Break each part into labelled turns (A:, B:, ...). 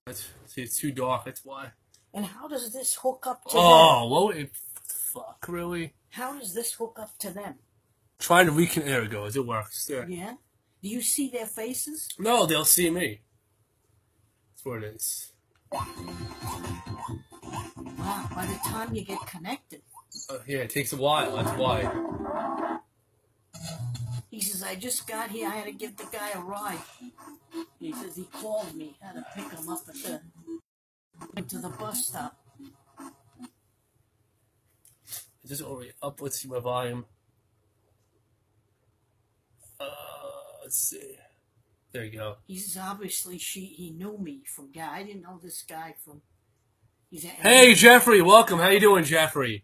A: It's too dark. That's why.
B: And how does this hook up to them?
A: Well, fuck, really?
B: How does this hook up to them?
A: Trying to reconnect. There it goes. It works. There.
B: Yeah? Do you see their faces?
A: No, they'll see me. That's what it is.
B: Wow, by the time you get connected.
A: Yeah, it takes a while. That's why.
B: He says, I just got here. I had to give the guy a ride. He says he called me. I had to pick him up to the bus stop.
A: Is this already up? Let's see my volume. Let's see. There you go.
B: He says, obviously, he knew me from guy. I didn't know this guy from...
A: Hey, Jeffrey. Welcome. How you doing, Jeffrey?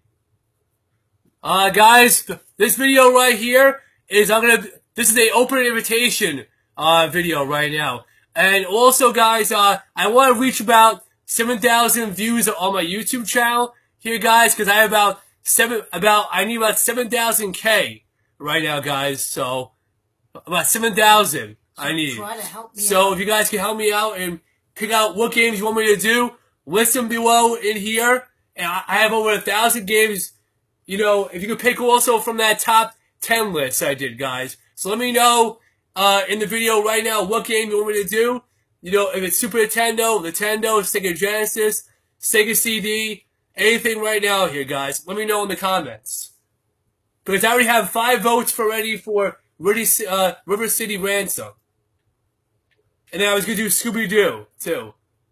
A: Guys, this video right here is this is a open invitation video right now. And also, guys, I want to reach about 7,000 views on my YouTube channel here, guys, because I have I need about 7,000K right now, guys. So about 7,000 I need.
B: Try to help me
A: so
B: out.
A: If you guys can help me out and pick out what games you want me to do, list them below in here. And I have over 1,000 games. You know, if you could pick also from that top 10 list I did, guys. So let me know in the video right now what game you want me to do. You know, if it's Super Nintendo, Sega Genesis, Sega CD, anything right now here, guys. Let me know in the comments. Because I already have 5 votes already for River City Ransom. And then I was going to do Scooby-Doo, too.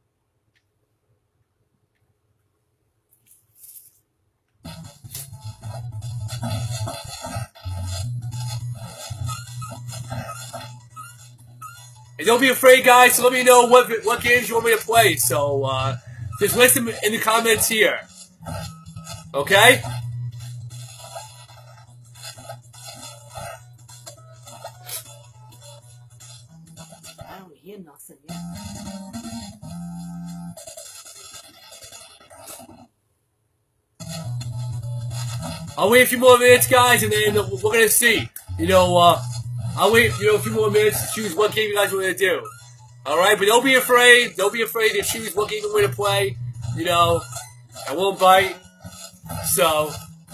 A: And don't be afraid, guys, to let me know what games you want me to play. So, just list them in the comments here. Okay?
B: I don't hear nothing yet.
A: I'll wait a few more minutes, guys, and then we're going to see. You know, I'll wait, a few more minutes to choose what game you guys want to do. Alright, but don't be afraid. Don't be afraid to choose what game you want to play. You know, I won't bite. So,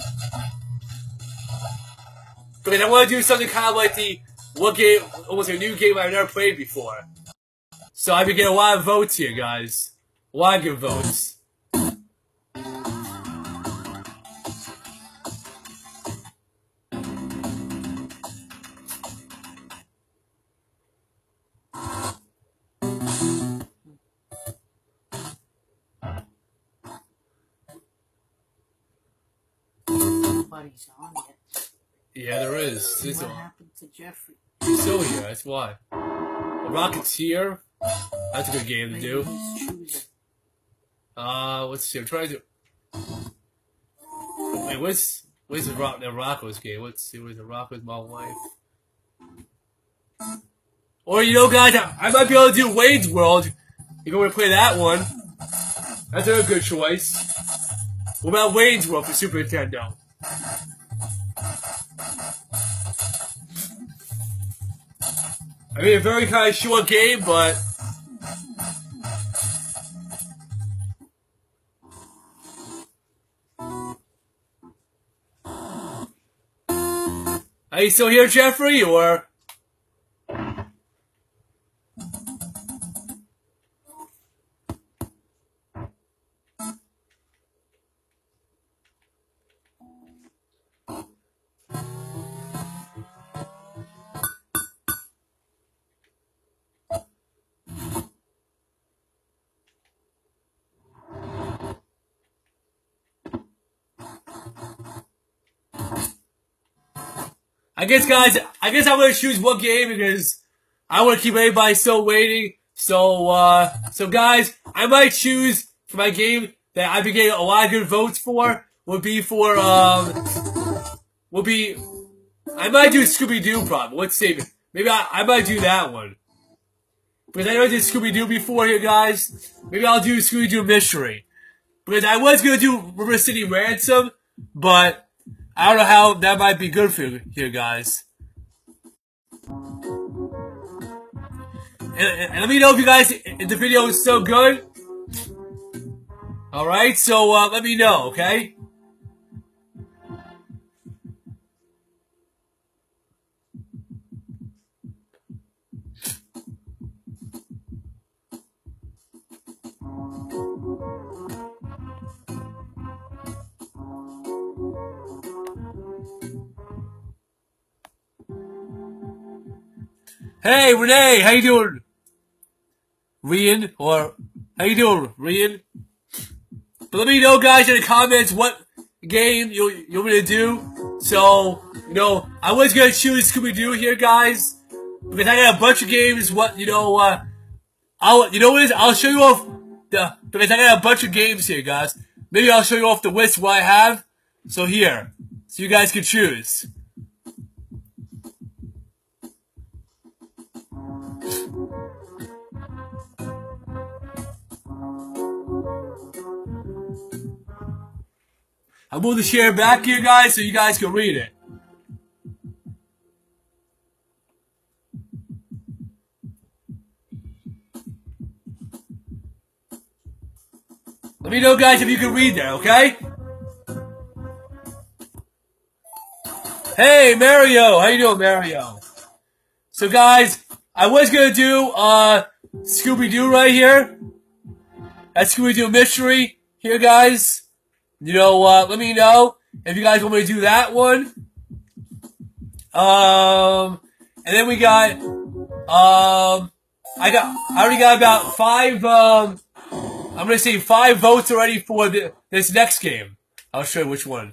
A: because I want to do something kind of like almost a new game I've never played before. So I've been getting a lot of votes here, guys. A lot of good votes.
B: Nobody's on yet.
A: Yeah, there is.
B: What happened to Jeffrey?
A: He's still here, that's why. The Rocketeer. That's a good game to do. Let's see, I'm trying to... Wait, where's the Rocco's game? Let's see, where's the Rocco's My Life? Or, you know, guys, I might be able to do Wayne's World. If you want to play that one. That's a good choice. What about Wayne's World for Super Nintendo? I mean, a very kind of short game, but... Are you still here, Jeffrey, or... I guess, guys, I'm going to choose one game because I want to keep everybody still waiting. So, guys, I might choose for my game that I've been getting a lot of good votes for. I might do Scooby-Doo probably. Let's see. Maybe I might do that one. Because I know I did Scooby-Doo before here, guys. Maybe I'll do Scooby-Doo Mystery. Because I was going to do River City Ransom, but... I don't know how that might be good for you here, guys. And let me know if you guys, if the video is so good. Alright, so let me know, okay? Hey, Renee, how you doing? Rian, or how you doing, Rian? But let me know, guys, in the comments what game you want me to do. So, you know, I was gonna choose Scooby-Doo here, guys, because I got a bunch of games. You know what it is? I'll show you off because I got a bunch of games here, guys. Maybe I'll show you off the list what I have. So here, so you guys can choose. I'm going to share back here, guys, so you guys can read it. Let me know, guys, if you can read that, okay? Hey, Mario! How you doing, Mario? So, guys, I was going to do Scooby-Doo right here. That's Scooby-Doo Mystery here, guys. You know, let me know if you guys want me to do that one. And then we got, I already got about 5, I'm gonna say 5 votes already for this next game. I'll show you which one.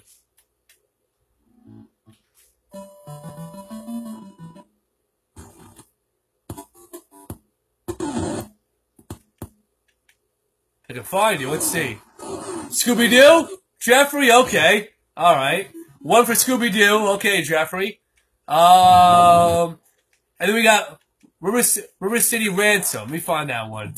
A: I can find you, let's see. Scooby-Doo? Jeffrey, okay. Alright. 1 for Scooby-Doo, okay, Jeffrey. And then we got River City Ransom. Let me find that one.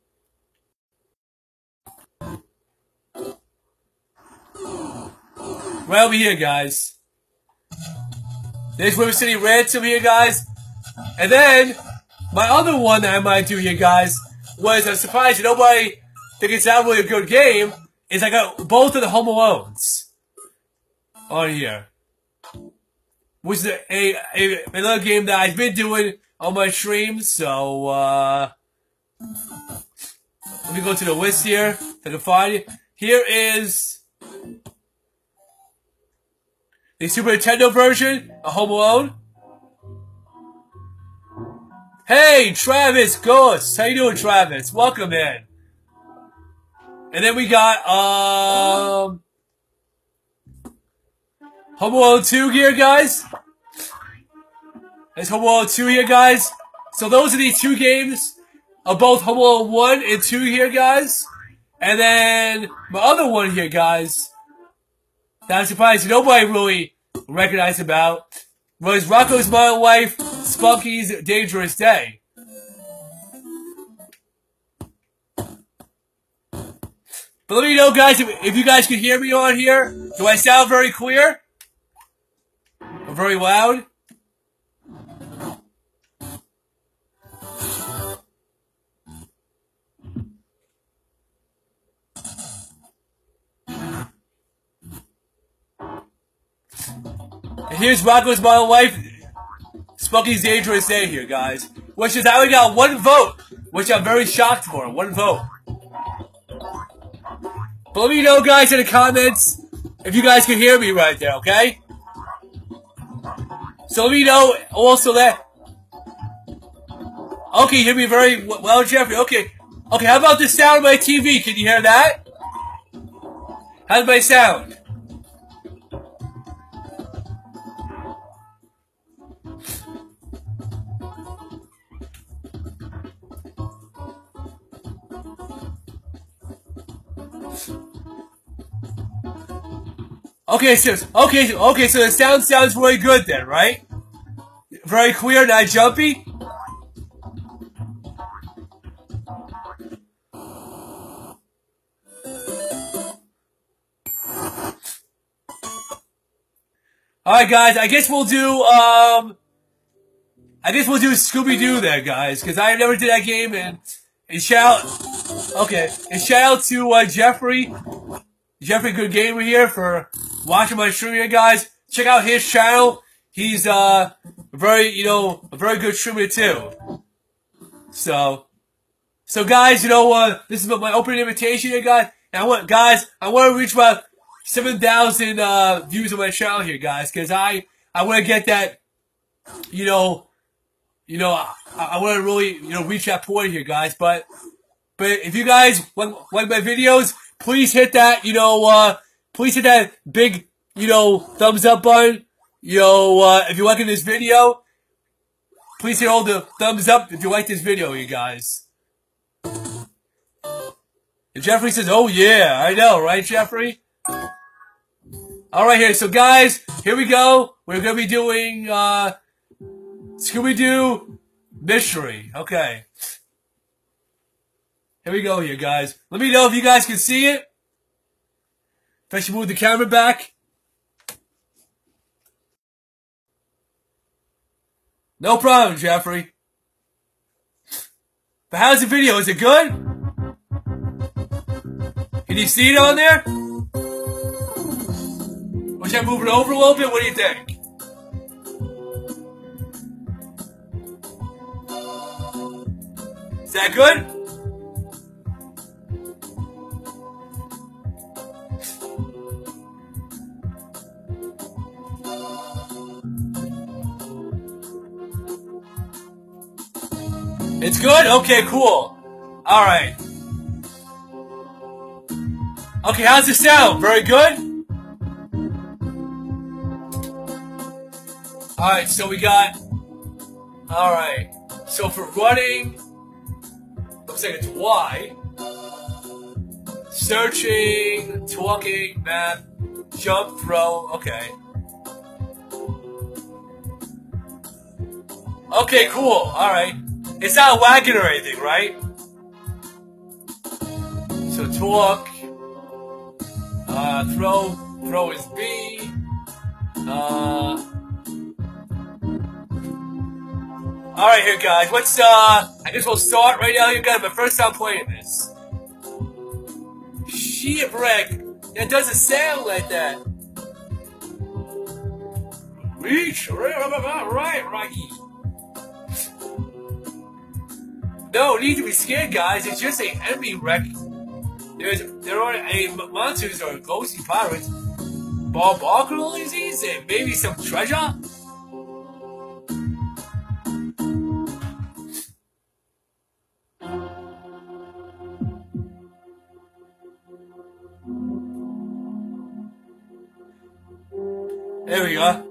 A: Right over here, guys. There's River City Ransom here, guys. And then, my other one that I might do here, guys, was, I'm surprised nobody thinks it's not really a good game, is I got both of the Home Alones on here. Which is another game that I've been doing on my streams, so, let me go to the list here, if I can find it. Here is the Super Nintendo version of Home Alone. Hey, Travis Ghost! How you doing, Travis? Welcome in. And then we got, Home Alone 2 here, guys. There's Home Alone 2 here, guys. So those are the 2 games of both Home Alone 1 and 2 here, guys. And then my other one here, guys, that I'm surprised nobody really recognized about, was Rocko's Modern Life, Spunky's Dangerous Day. But let me know, guys, if you guys can hear me on here. Do I sound very clear? Or very loud? And here's Rocko's Modern Life, Spunky's Dangerous Day here, guys. Which is, I only got 1 vote, which I'm very shocked for. 1 vote. But let me know, guys, in the comments if you guys can hear me right there, okay? So let me know also that... Okay, you hear me very well, Jeffrey? Okay. Okay, how about the sound of my TV? Can you hear that? How's my sound? Okay, so the sound sounds really good then, right? Very clear, not jumpy. Alright, guys, I guess we'll do Scooby-Doo there, guys, because I never did that game, and shout Okay, and shout out to Jeffrey Good Gamer here for watching my stream here, guys. Check out his channel. He's a very good streamer too. So guys, this is my opening invitation here, guys. And I want to reach about 7,000 views on my channel here, guys, because I want to get that, I want to really, reach that point here, guys. But if you guys like my videos, please hit that, big, thumbs up button. If you're liking this video, please hit all the thumbs up if you like this video, you guys. And Jeffrey says, oh yeah, I know, right, Jeffrey? Alright here, so guys, here we go. We're going to be doing, Scooby-Doo Mystery. Okay. Here we go here, guys. Let me know if you guys can see it. If I should move the camera back. No problem, Jeffrey. But how's the video? Is it good? Can you see it on there? Or should I move it over a little bit? What do you think? Is that good? It's good? Okay, cool. Alright. Okay, how's it sound? Very good? Alright, so we got... Alright. So for running... Looks like it's Y. Searching, talking, map, jump, throw. Okay. Okay, cool. Alright. It's not lagging or anything, right? So talk. Throw is B. Alright here, guys. Let's, I guess we'll start right now here, guys. My first time playing this. Shipwreck. It doesn't sound like that. Reach. Right. No need to be scared, guys. It's just an enemy wreck. There aren't any monsters or ghostly pirates. Barbarcologies and maybe some treasure? There we go.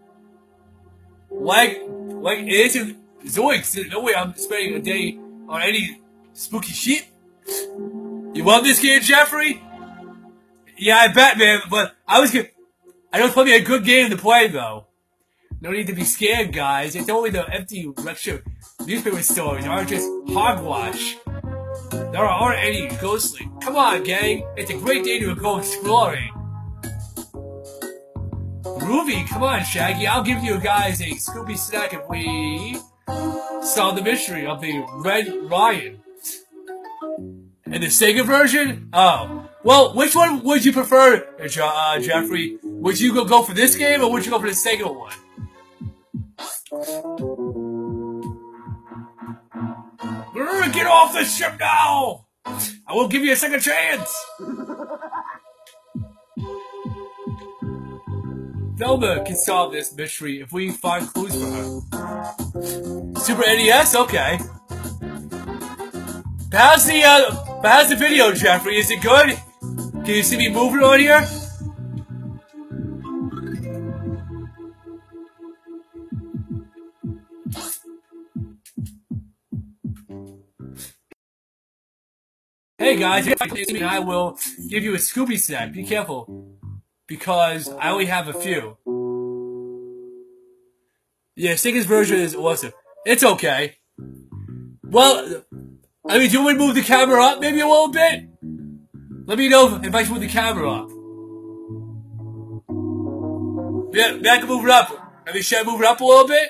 A: Like it isn't Zoinks. No way I'm spending a day on any spooky shit. You love this game, Jeffrey? Yeah, I bet, man. But I know it's probably a good game to play, though. No need to be scared, guys. It's only the empty lecture newspaper stories aren't just hogwash. There aren't any ghostly. Come on, gang. It's a great day to go exploring. Groovy, come on, Shaggy. I'll give you guys a Scooby snack if we solve the mystery of the Red Ryan. And the Sega version? Oh. Well, which one would you prefer, Jeffrey? Would you go for this game, or would you go for the Sega one? Get off the ship now! I will give you a second chance! Velma can solve this mystery if we find clues for her. Super NES? Okay. How's the video, Jeffrey? Is it good? Can you see me moving on here? Hey guys, I will give you a Scooby snack. Be careful, because I only have a few. Yeah, Sega's version is awesome. It's okay. Well, I mean, do you want me to move the camera up maybe a little bit? Let me know if I should move the camera up. Yeah, I can move it up. I mean, should I move it up a little bit?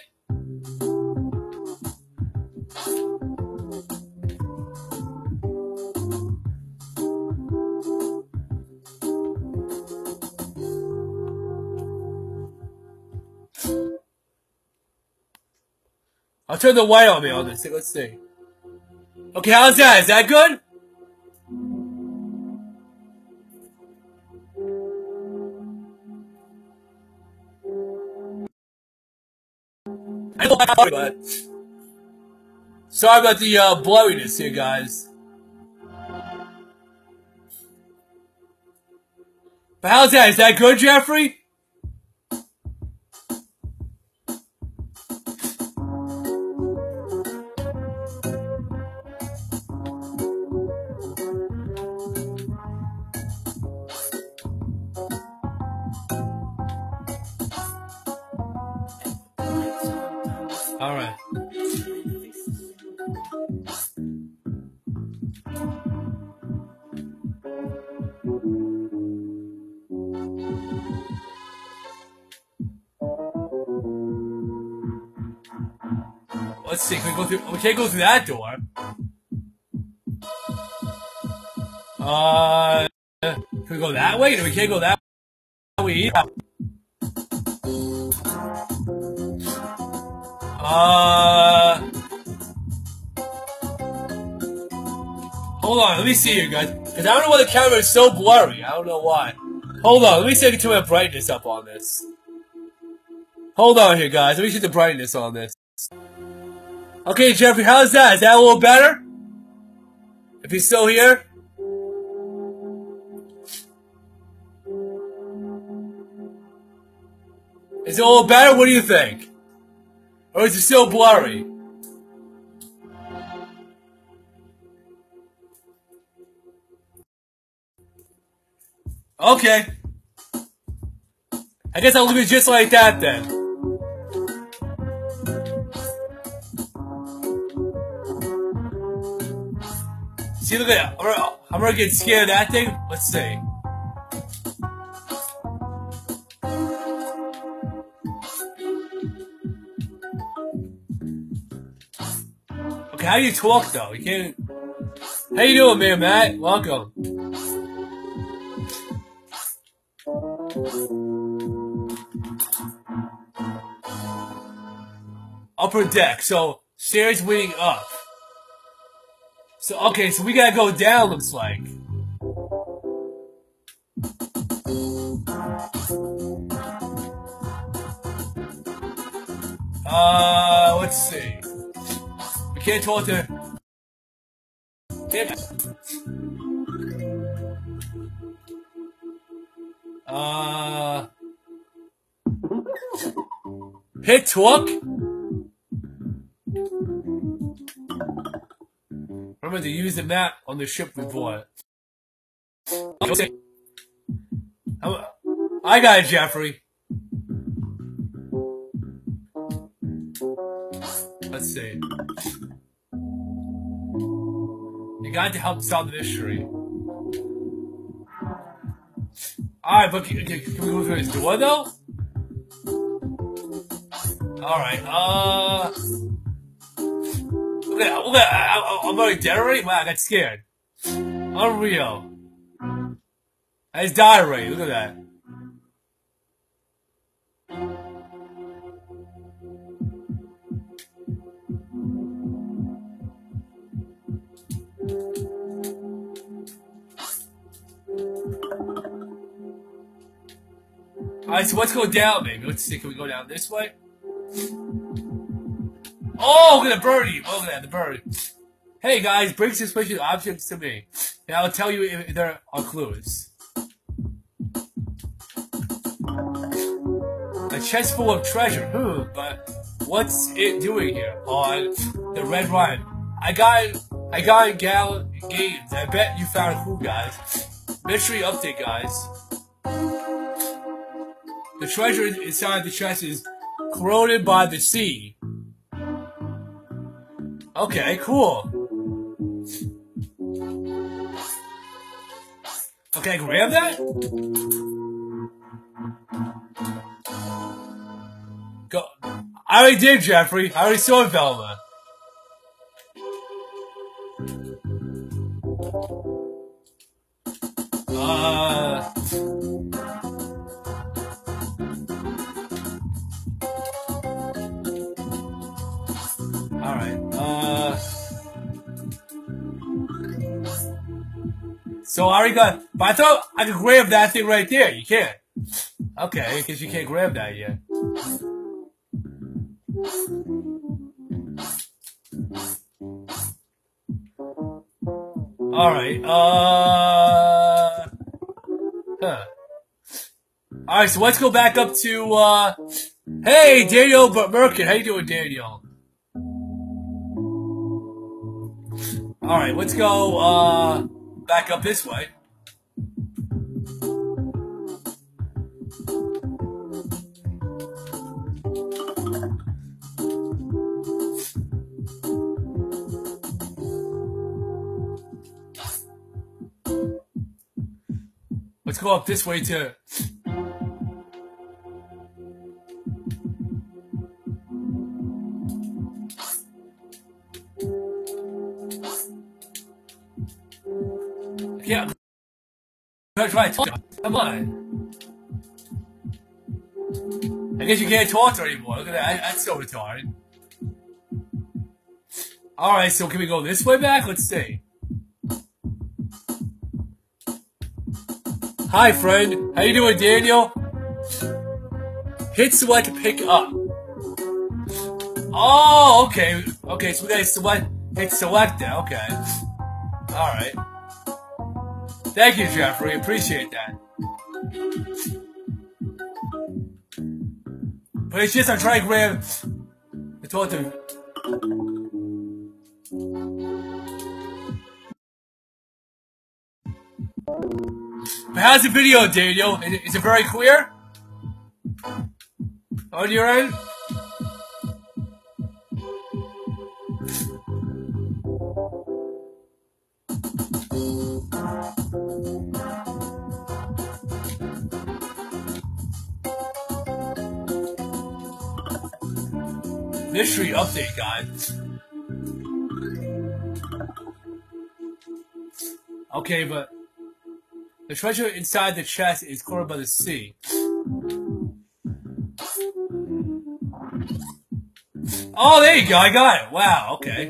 A: I'll turn the white on me on this thing. Let's see. Okay, how's that? Is that good? But sorry about the blurriness here, guys. But how's that? Is that good, Jeffrey? All right. Let's see. Can we go through? We can't go through that door. Can we go that way? No, we can't go that way either. Hold on, let me see here, guys. Because I don't know why the camera is so blurry. I don't know why. Hold on, let me see if I can turn my brightness up on this. Hold on here, guys. Let me see the brightness on this. Okay, Jeffrey, how's that? Is that a little better? If he's still here? Is it a little better? What do you think? Or is it still blurry? Okay. I guess I'll leave it just like that then. See, look at that. I'm gonna get scared of that thing. Let's see. Okay, how do you talk though? You can't. How you doing, man, Matt? Welcome. Upper deck. So stairs leading up. So okay, so we gotta go down. Looks like. Let's see. We can't talk to. Hit talk. Remember to use the map on the ship we bought. I got it, Jeffrey. Let's see. You got to help solve the mystery. Alright, but can we go through this door though? Alright, I'm already dead already? Wow, I got scared. Unreal. I just died already, look at that. Alright, so let's go down, maybe. Let's see, can we go down this way? Oh, look at the birdie! Oh, look at that, the bird. Hey guys, bring suspicious objects to me. And I'll tell you if there are clues. A chest full of treasure. But what's it doing here? On the Red Rhine. I got in games. I bet you found a clue, guys. Mystery update, guys. The treasure inside the chest is corroded by the sea. Okay, cool. Okay, grab that? Go. I already did, Jeffrey. I already saw Velma. So I already got, but I thought I could grab that thing right there. You can't. Okay, because you can't grab that yet. Alright, Alright, so let's go back up to, hey, Daniel Merkin. How you doing, Daniel? Alright, let's go, back up this way. Let's go up this way too. Yeah. Try to talk. Come on. I guess you can't talk to her anymore. Look at that. That's so retarded. Alright, so can we go this way back? Let's see. Hi, friend. How you doing, Daniel? Hit select to pick up. Oh, okay. Okay, so we gotta select. Hit select it. Okay. Alright. Thank you, Jeffrey. Appreciate that. But it's just I'm trying to grab. It's all to. But how's the video, Daniel? Is it very clear? On your end? Mystery update, guys. Okay, but the treasure inside the chest is covered by the sea. Oh, there you go. I got it. Wow. Okay.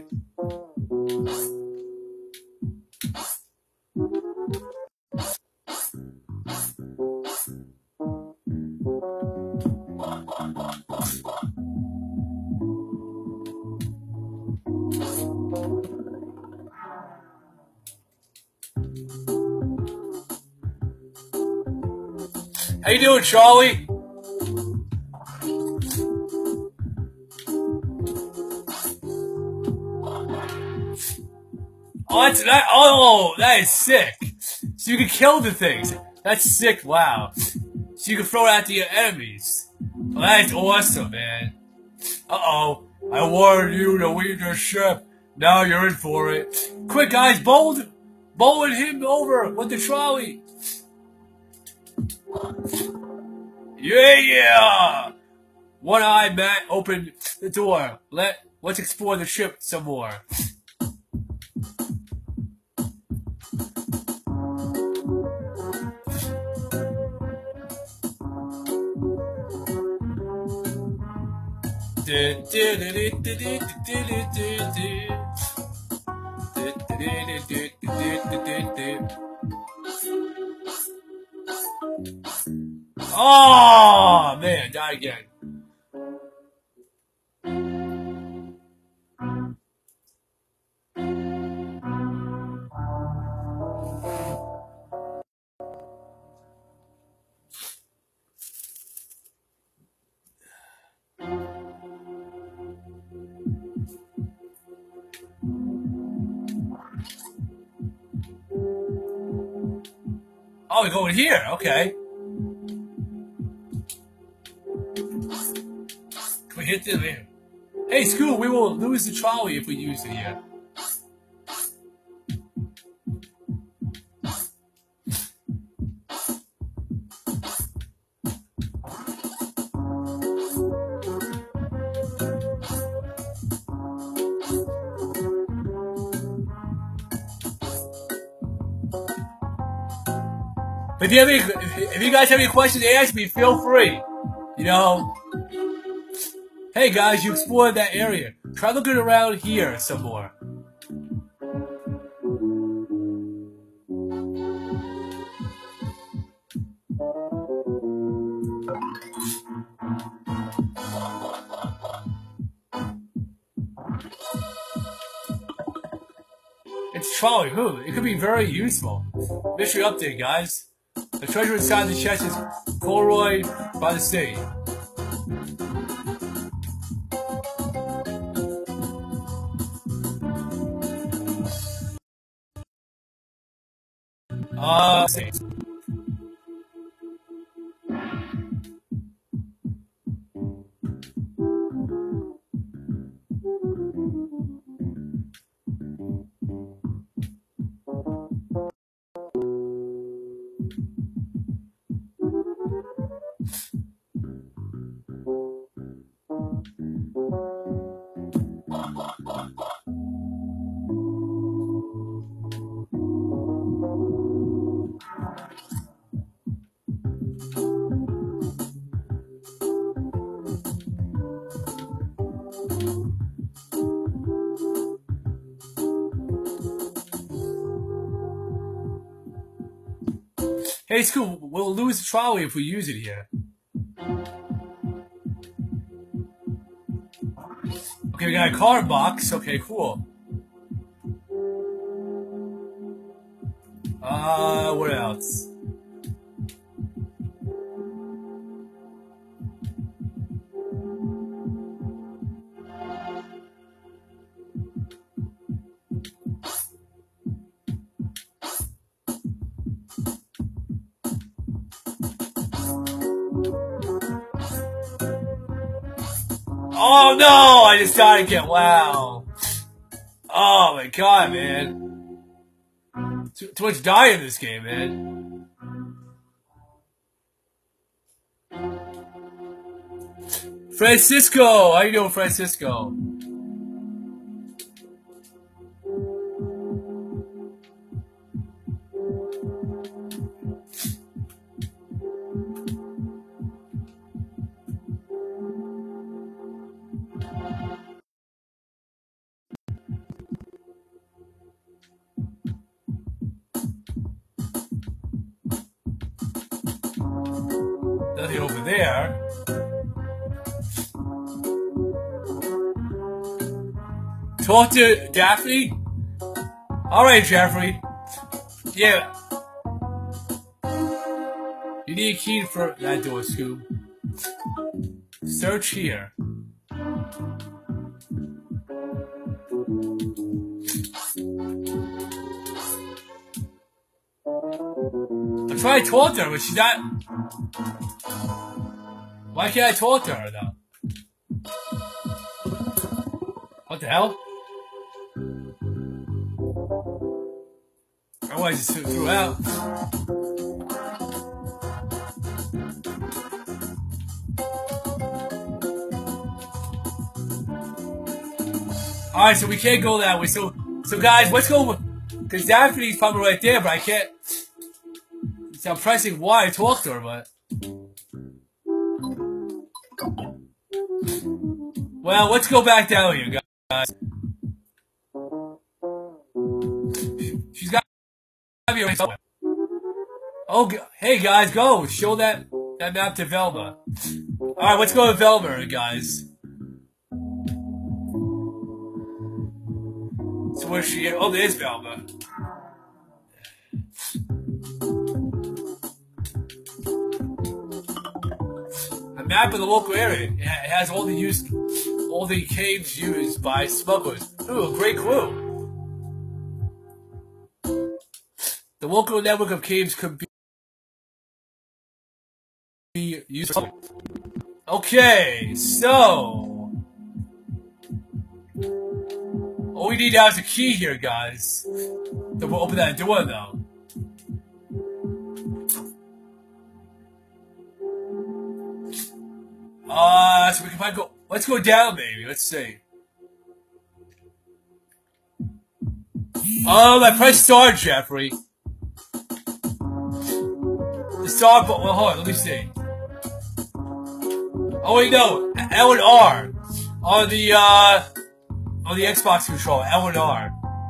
A: How you doing, Charlie? Oh, that's that. Oh, that is sick. So you can kill the things. That's sick. Wow. So you can throw it at the enemies. Well, that is awesome, man. Uh-oh. I warned you to leave the ship. Now you're in for it. Quick, guys, bowling him over with the trolley. Yeah! One-Eye Matt opened the door. Let's explore the ship some more. Oh man, die again. Oh, we're going here. Okay. Can we hit them here? Hey, Scoot, we will lose the trolley if we use it here. If you guys have any questions to ask me, feel free. You know. Hey guys, you explored that area. Try looking around here some more. trolley. It could be very useful. Mystery update, guys. The treasure inside the chest is Polaroid by the sea. See. Hey, it's cool. We'll lose the trolley if we use it here. Okay, we got a card box. Okay, cool. What else? Oh no! I just died again. Wow. Oh my god, man. Too much die in this game, man. Francisco! How you doing, Francisco? Nothing over there. Talk to Daphne? Alright, Jeffrey. Yeah. You need a key for that door, Scoob. Search here. I'm trying to talk to her, but she's not. Why can't I talk to her, though? What the hell? I just threw out. Alright, so we can't go that way. So guys, let's go. Because Daphne's probably right there, but I can't. So I'm pressing Y to talk to her, but. Well, let's go back down here, guys. She's got to be right somewhere. Oh, hey guys, go show that map to Velma. All right, let's go to Velma, guys. So where's she? Oh, there's Velma. A map of the local area. It has all the caves used by smugglers. Ooh, a great clue. The local network of caves could be used. Okay, so all we need now is a key here, guys. Then we'll open that door, though. So we can probably go. Let's go down, maybe. Let's see. I pressed star, Jeffrey. The star, well, hold on, let me see. Oh wait, no, L and R on the Xbox controller. L and R.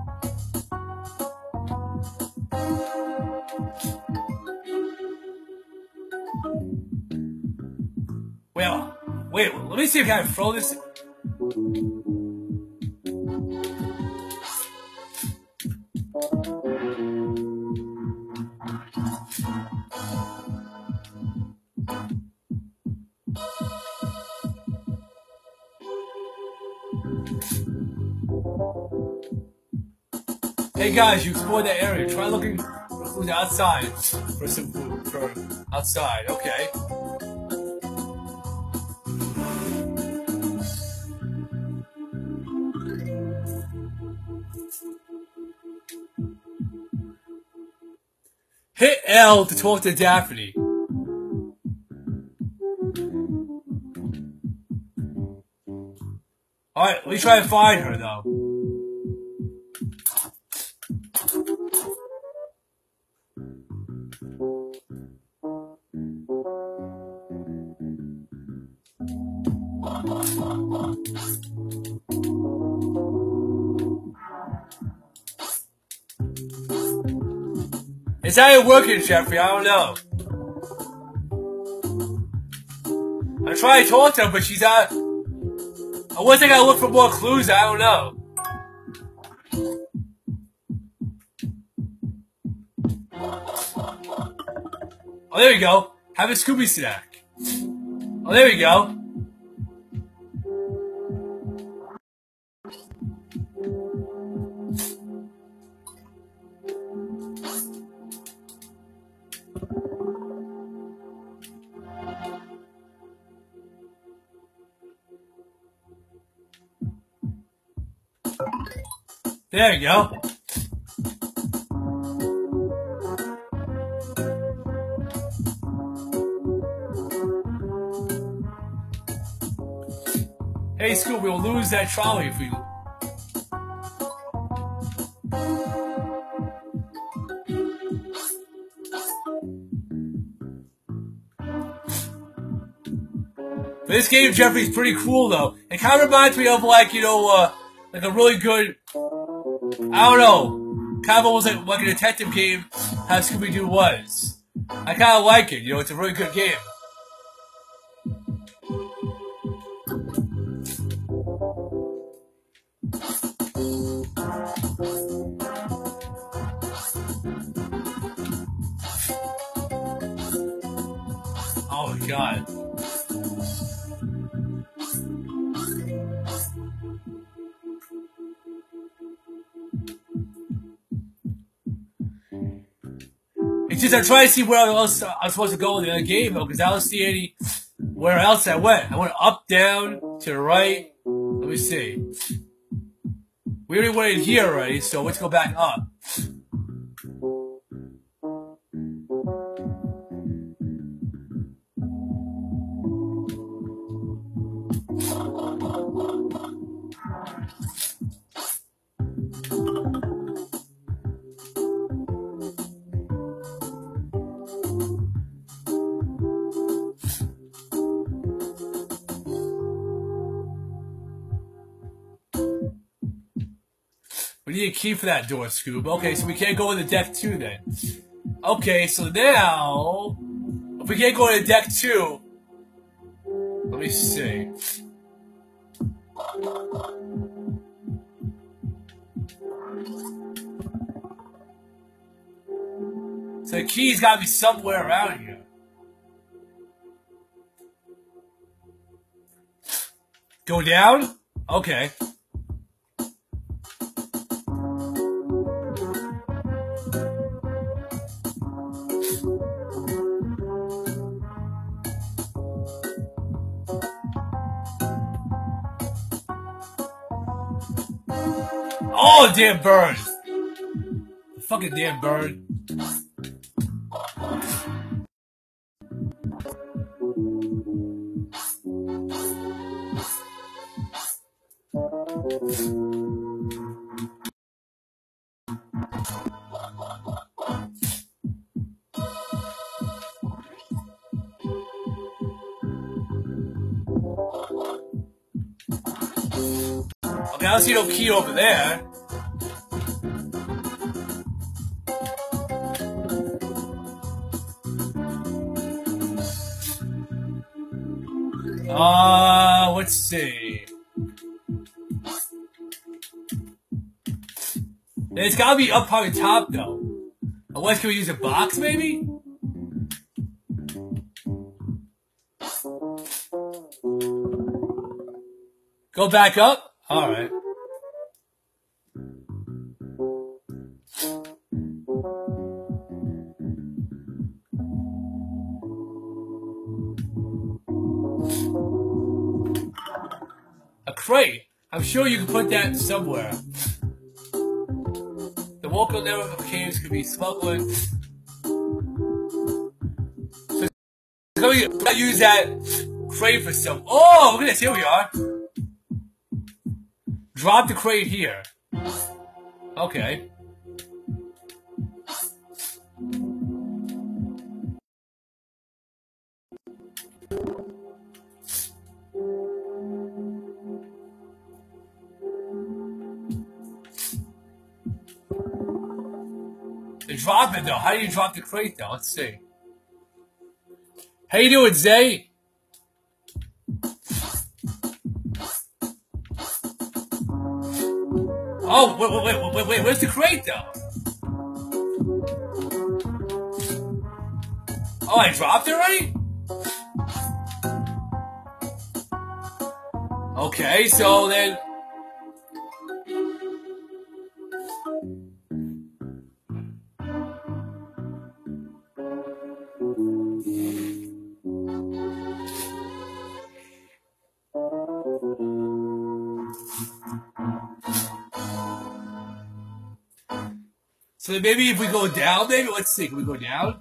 A: Well, wait, let me see if I can throw this. Hey guys, you explored that area. Try looking for food outside for some food for outside. Okay. Hit L to talk to Daphne. Alright, let me try and find her though. Is that it working, Jeffrey? I don't know. I'm trying to talk to her, but she's out. I wasn't gonna look for more clues. I don't know. Oh, there we go. Have a Scooby snack. Oh, there we go. There you go. Hey, Scooby, we'll lose that trolley if we... But this game, Jeffrey's pretty cool, though. It kind of reminds me of, like, you know, like a really good... I don't know. Kind of almost like a detective game, how Scooby-Doo was. I kind of like it, you know, it's a really good game. Oh my god. It's just I'm trying to see where else I'm supposed to go in the other game though, because I don't see any where else I went. I went up, down, to the right. Let me see. We already went in here already, so let's go back up. We need a key for that door, Scoob. Okay, so we can't go into deck 2 then. Okay, so now... If we can't go into deck 2... Let me see. So the key's gotta be somewhere around here. Go down? Okay. Oh, damn bird! Fucking damn bird. Okay, I don't see no key over there. Let's see. It's gotta be up on the top, though. Unless, can we use a box, maybe? Go back up? Alright. crate. I'm sure you can put that somewhere. The local network of caves could be smuggled. So let me use that crate for some. Oh, look at this. Here we are. Drop the crate here. Okay. Drop it though. How do you drop the crate though? Let's see. How you doing, Zay? Oh, wait, where's the crate though? Oh, I dropped it already? Okay, so then... So then maybe if we go down, maybe, let's see, can we go down?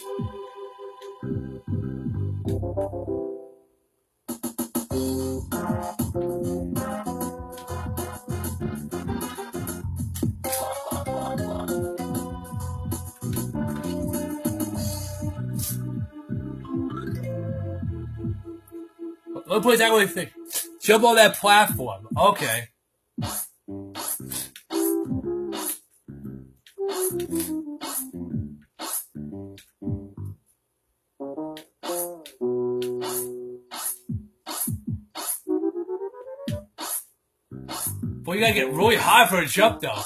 A: Let me put it that way. Think. Jump on that platform. Okay. Boy, you gotta get really high for a jump, though.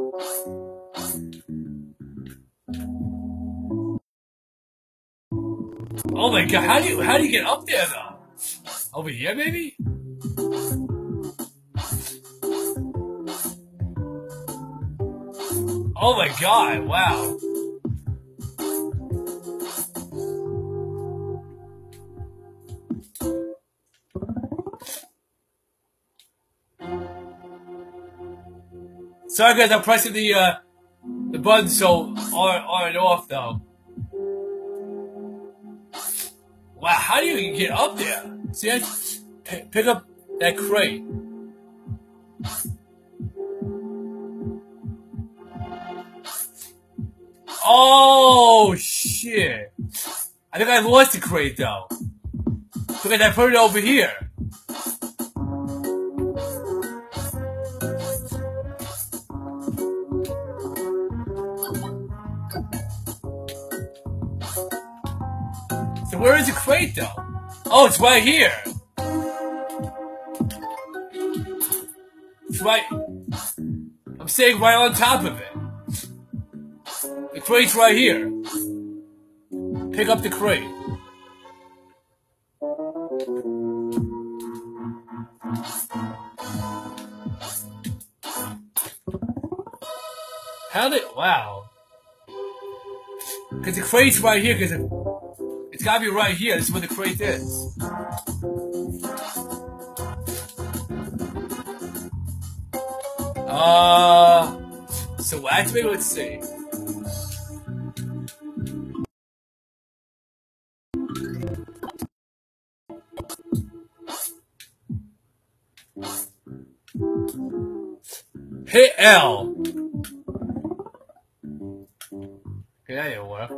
A: Oh my god, how do you get up there, though? Over here, maybe? Oh my god, wow. Sorry guys, I'm pressing the button so on and off though. Wow, how do you get up there? See, pick up that crate. Oh shit! I think I lost the crate though. Look at that, put it over here. So where is the crate though? Oh, it's right here. It's right. I'm staying right on top of it. The crate's right here. Pick up the crate. How did... Wow. Because the crate's right here, because it's gotta be right here. This is where the crate is. So activate, let's see. Hit L. Okay, that didn't work.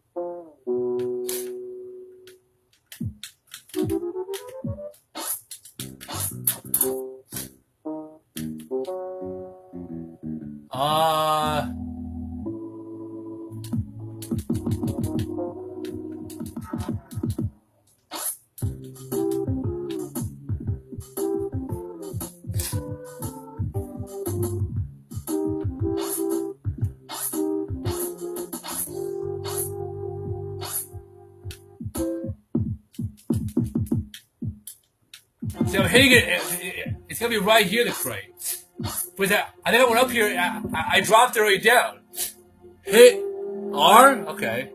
A: So I'm hitting it, it's gonna be right here, the crate. But I think I went up here, I dropped it already down. Hit R? Okay.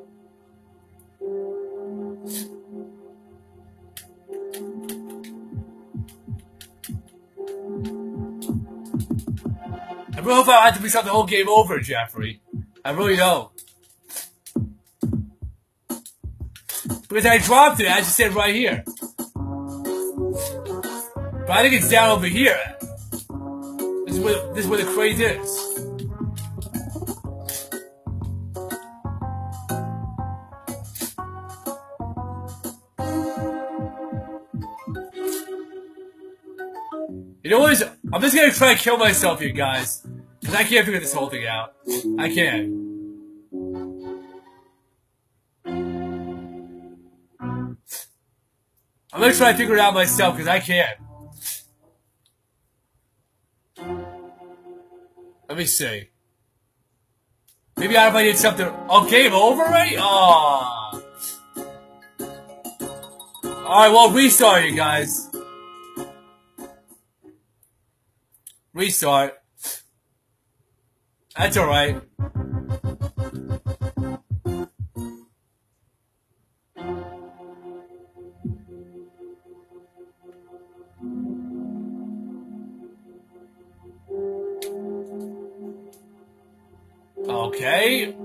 A: really hope I don't have to restart the whole game over, Jeffrey. I really don't. Because I dropped it, I just said right here. But I think it's down over here. This is where the crate is. You know what? I'm just gonna try to kill myself here, guys. Because I can't figure this whole thing out. I can't. I'm gonna try to figure it out myself, because I can't. Let me see. Maybe I did something. Oh, game over already? Aww. Alright, well, restart you guys. Restart. That's alright. Okay.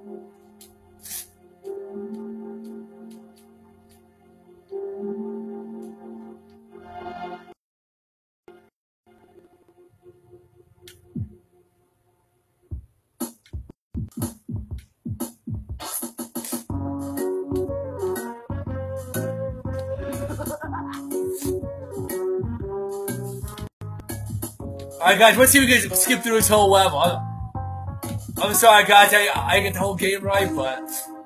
A: Alright guys, let's see if we can skip through this whole level. I'm sorry guys, I get the whole game right, but...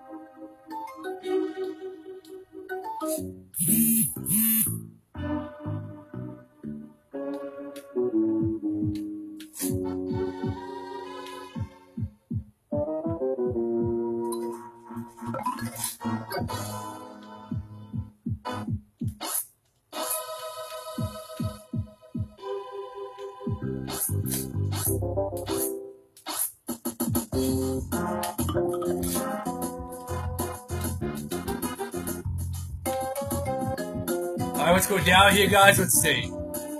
A: Alright, let's go down here, guys. Let's see.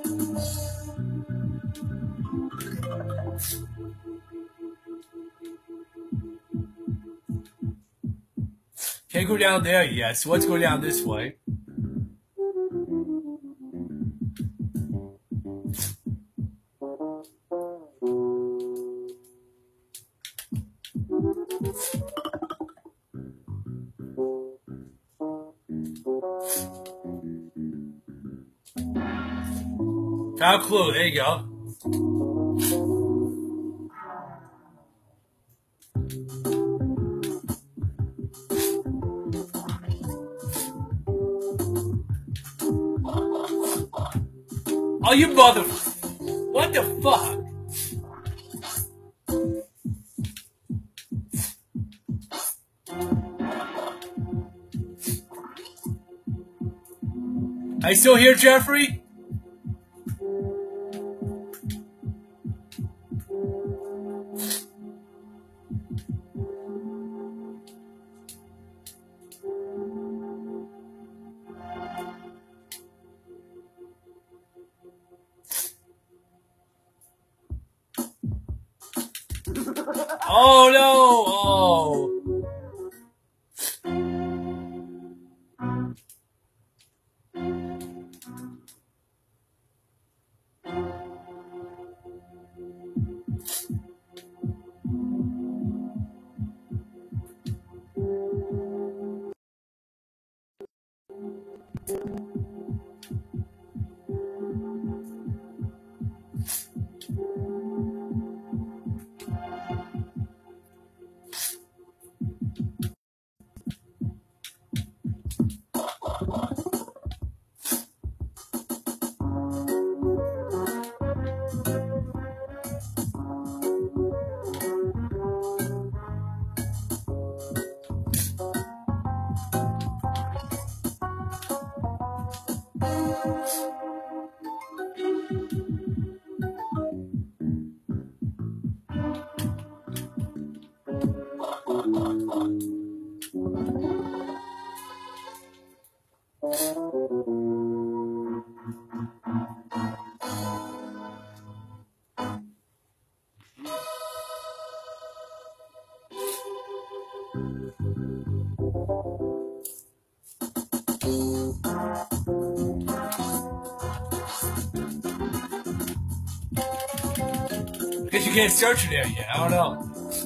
A: Can't go down there yet, so let's go down this way. Found a clue, there you go. Oh, you mother... What the fuck? Are you still here, Jeffrey? Oh no! Oh. I guess you can't search in there yet. I don't know.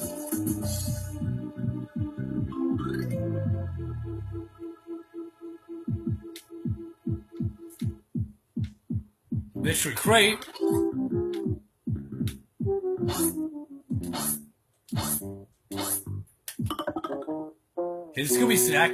A: Mystery crate. Hey, this could be snack.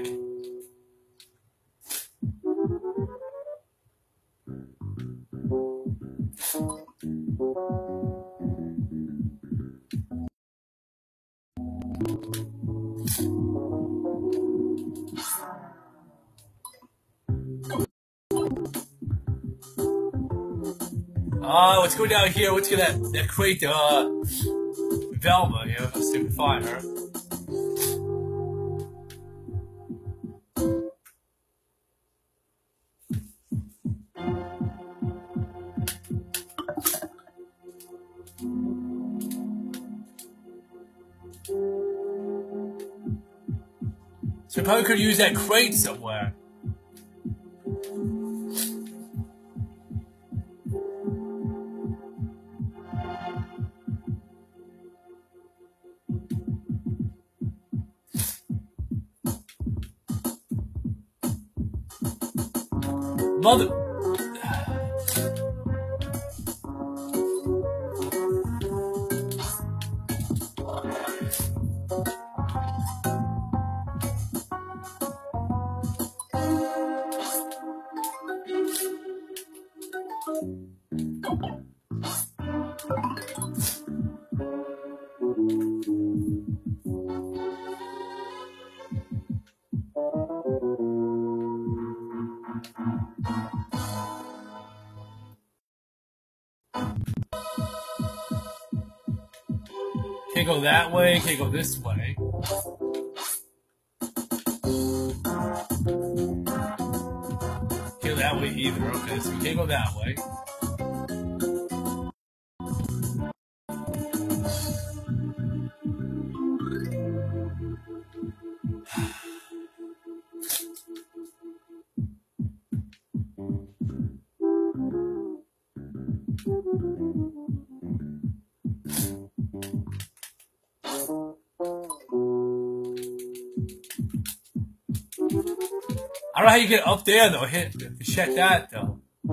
A: Let's go down here. Let's get that crate to Velma here. Let's see if we can find her. So we probably could use that crate somewhere. Mother. Can't go that way, can't go this way. Can't go that way either. Okay, so we can't go that way. I don't know how you get up there though. Check that though.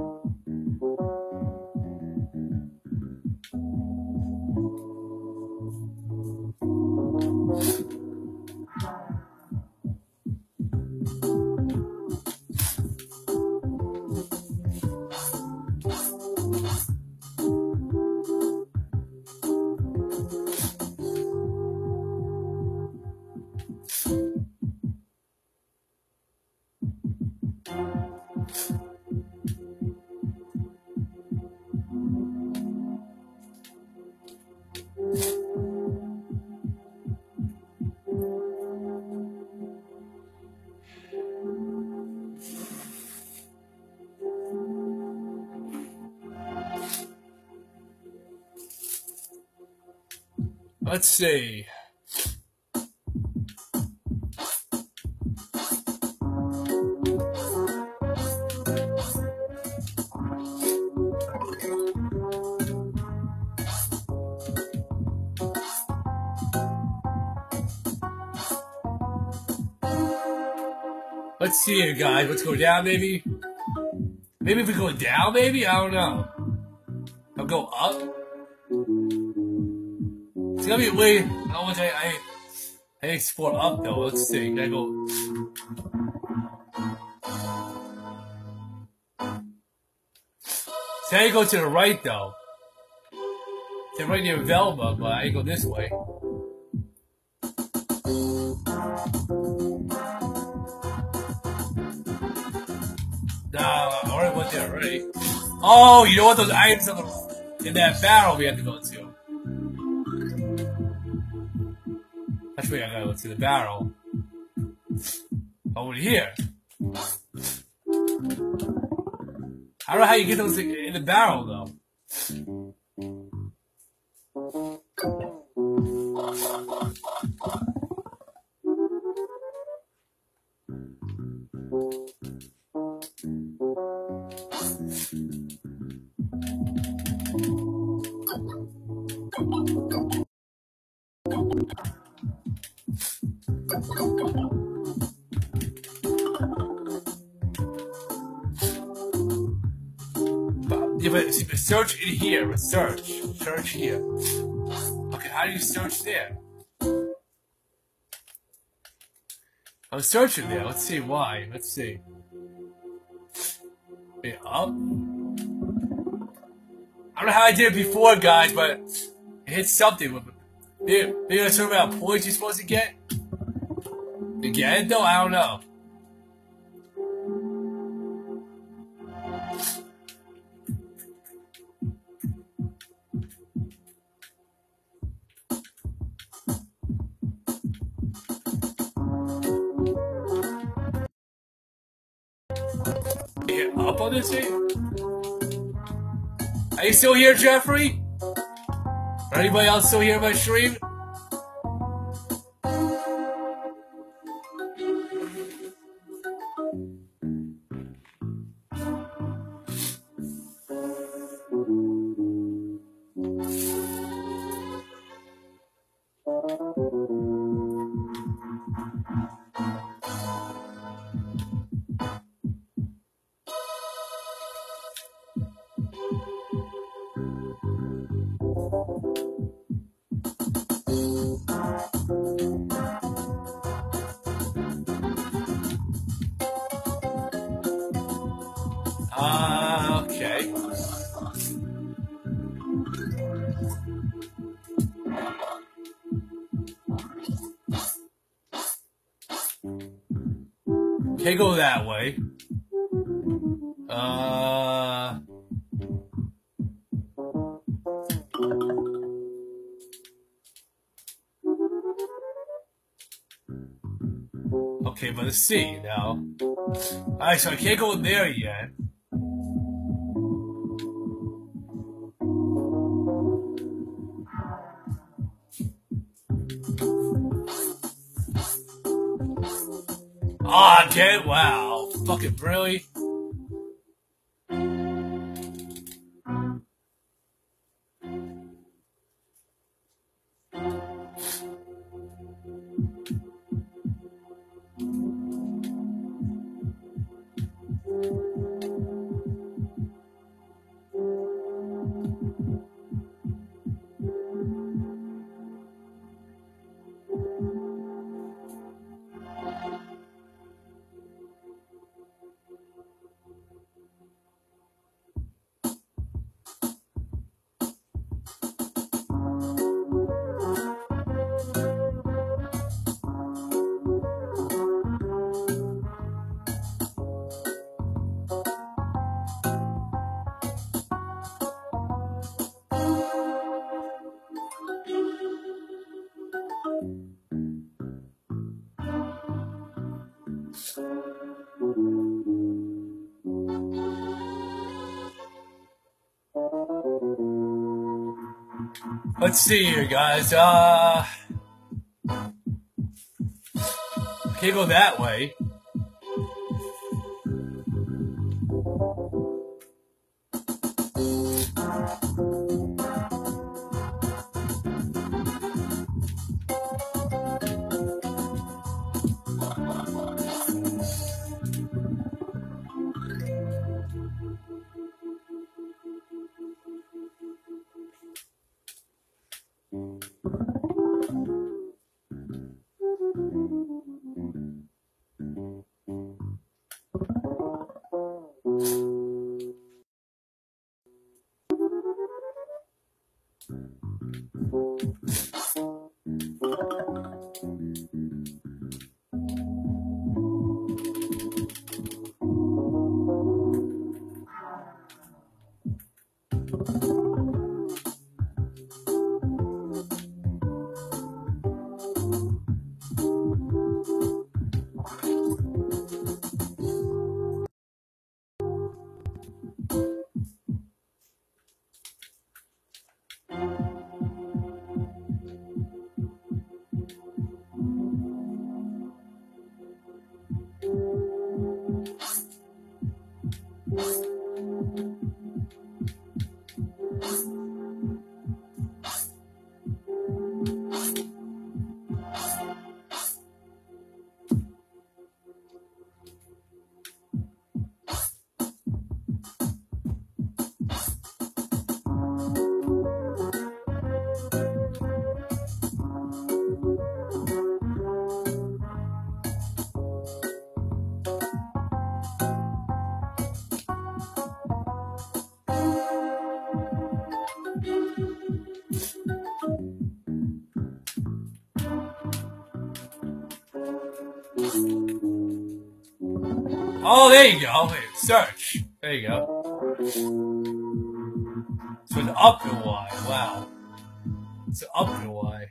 A: Let's see. Let's see here, guys. Let's go down, maybe. Maybe if we go down, maybe? I don't know. I'll go up. It's gonna be way. How much I explore up though. Let's see. Can I go? See, I go to the right though. They're right near Velma, but I go this way. Nah, I already went there already. Oh, you know what? Those items in that barrel we have to go to. Actually, I gotta go to the barrel. Over here. I don't know how you get those in the barrel, though. Yeah, but see, but search in here. But search here. Okay, how do you search there? I'm searching there. Let's see why. Let's see. Wait, up. I don't know how I did it before, guys, but it hit something. Maybe that's the amount of points you're supposed to get. To get it though, I don't know. Get up on this thing? Are you still here, Jeffrey? Or anybody else still here in my stream? Okay. Can't go that way. Okay, but let's see now. Alright, so I can't go there yet. Oh, okay, wow. Fucking really? Let's see here, guys. Can't go that way. Oh, there you go. Wait, search. There you go. So it's up and Y. Wow. It's up and Y.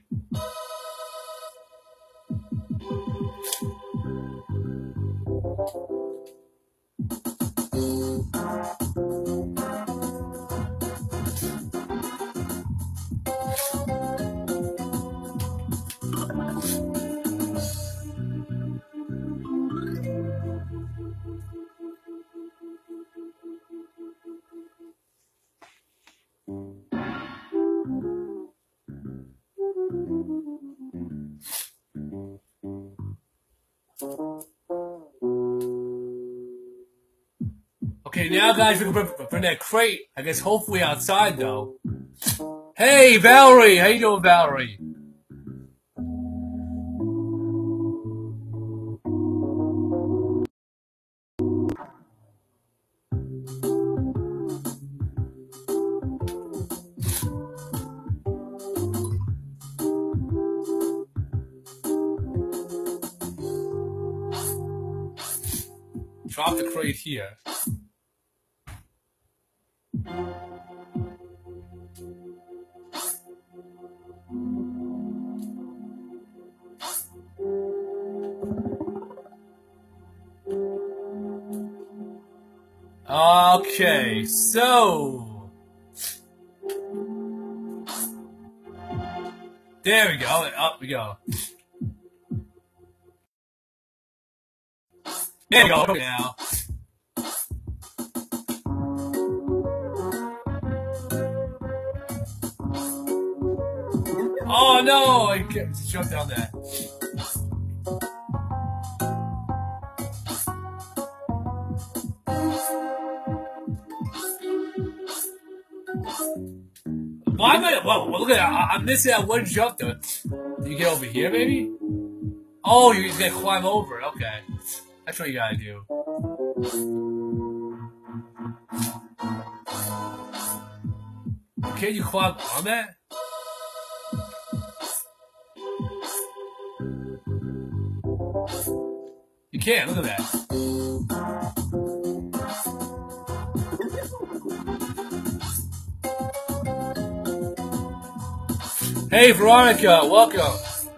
A: Okay, now guys, we can bring that crate. I guess hopefully outside though. Hey, Valerie, how you doing, Valerie? Drop the crate here. Okay, so there we go. Up we go. There we go. Okay, now. Oh no! I can't jump down there. Why am I? Well, look at that. I'm missing that one jump though. Do you get over here, maybe? Oh, you gotta climb over. Okay, that's what you gotta do. Can you climb on that? You can't. Look at that. Hey, Veronica, welcome.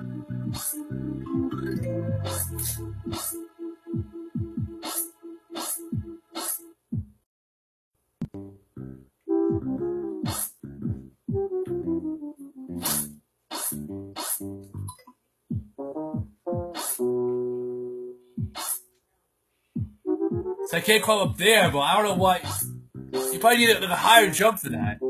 A: So I can't climb up there, but I don't know what. You probably need a higher jump for that.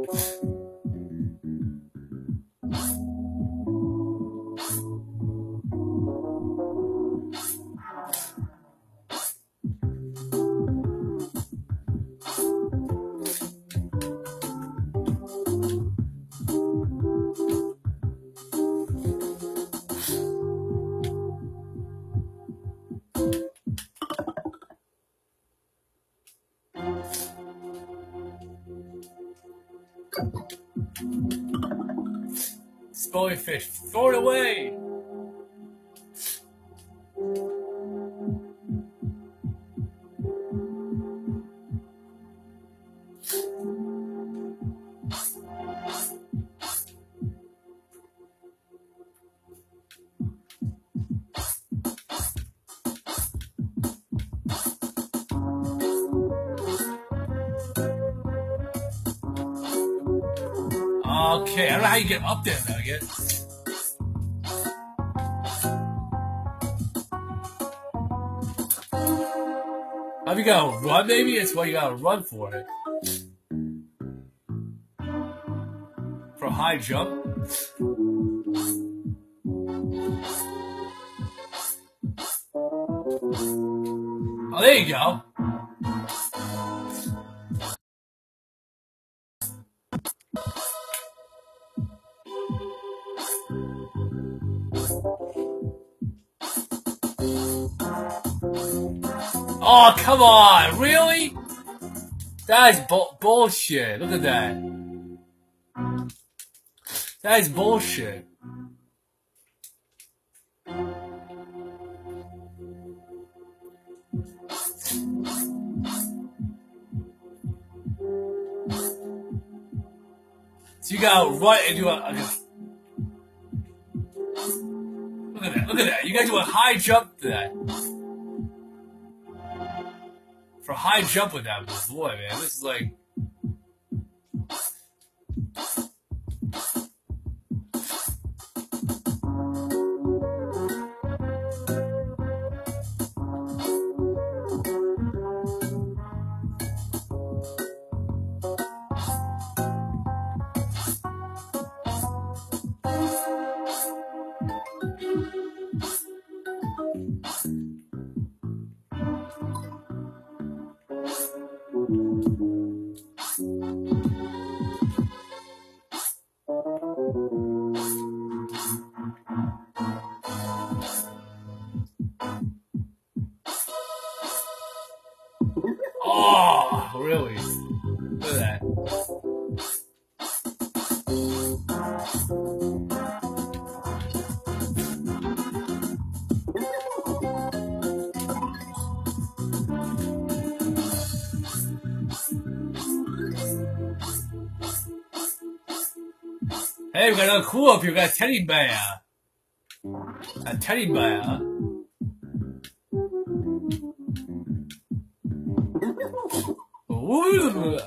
A: Spoiling fish, throw it away! Okay, I don't know how you get up there, though, I guess. How you gotta run, maybe? It's what you gotta run for it. For a high jump? Oh, there you go. Oh, come on! Really? That is bullshit. Look at that. That is bullshit. So you gotta run and do a look at that, look at that. You gotta do a high jump to that. For a high jump with that, boy, man, this is like. Oh, really? Look at that. Hey, we got another cool up here. We got a teddy bear. A teddy bear. Ooh.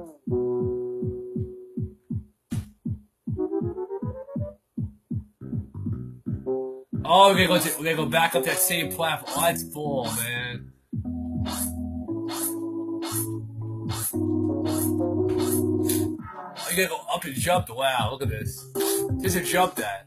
A: Oh, we're gonna go back up that same platform. Oh, that's bull, man. Oh, you gotta go up and jump. Wow, look at this. There's a jump that.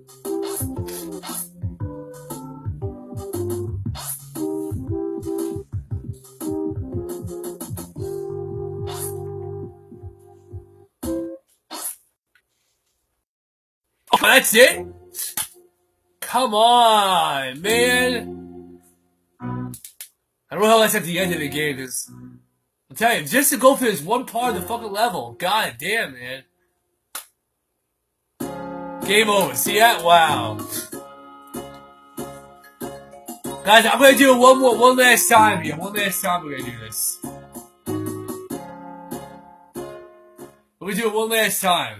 A: Oh, that's it? Come on, man. I don't know how that's at the end of the game, because I'm telling you, just to go for this one part of the fucking level, god damn, man. Game over. See that? Wow. Guys, I'm gonna do it one last time here. One last time we're gonna do this. We're gonna do it one last time.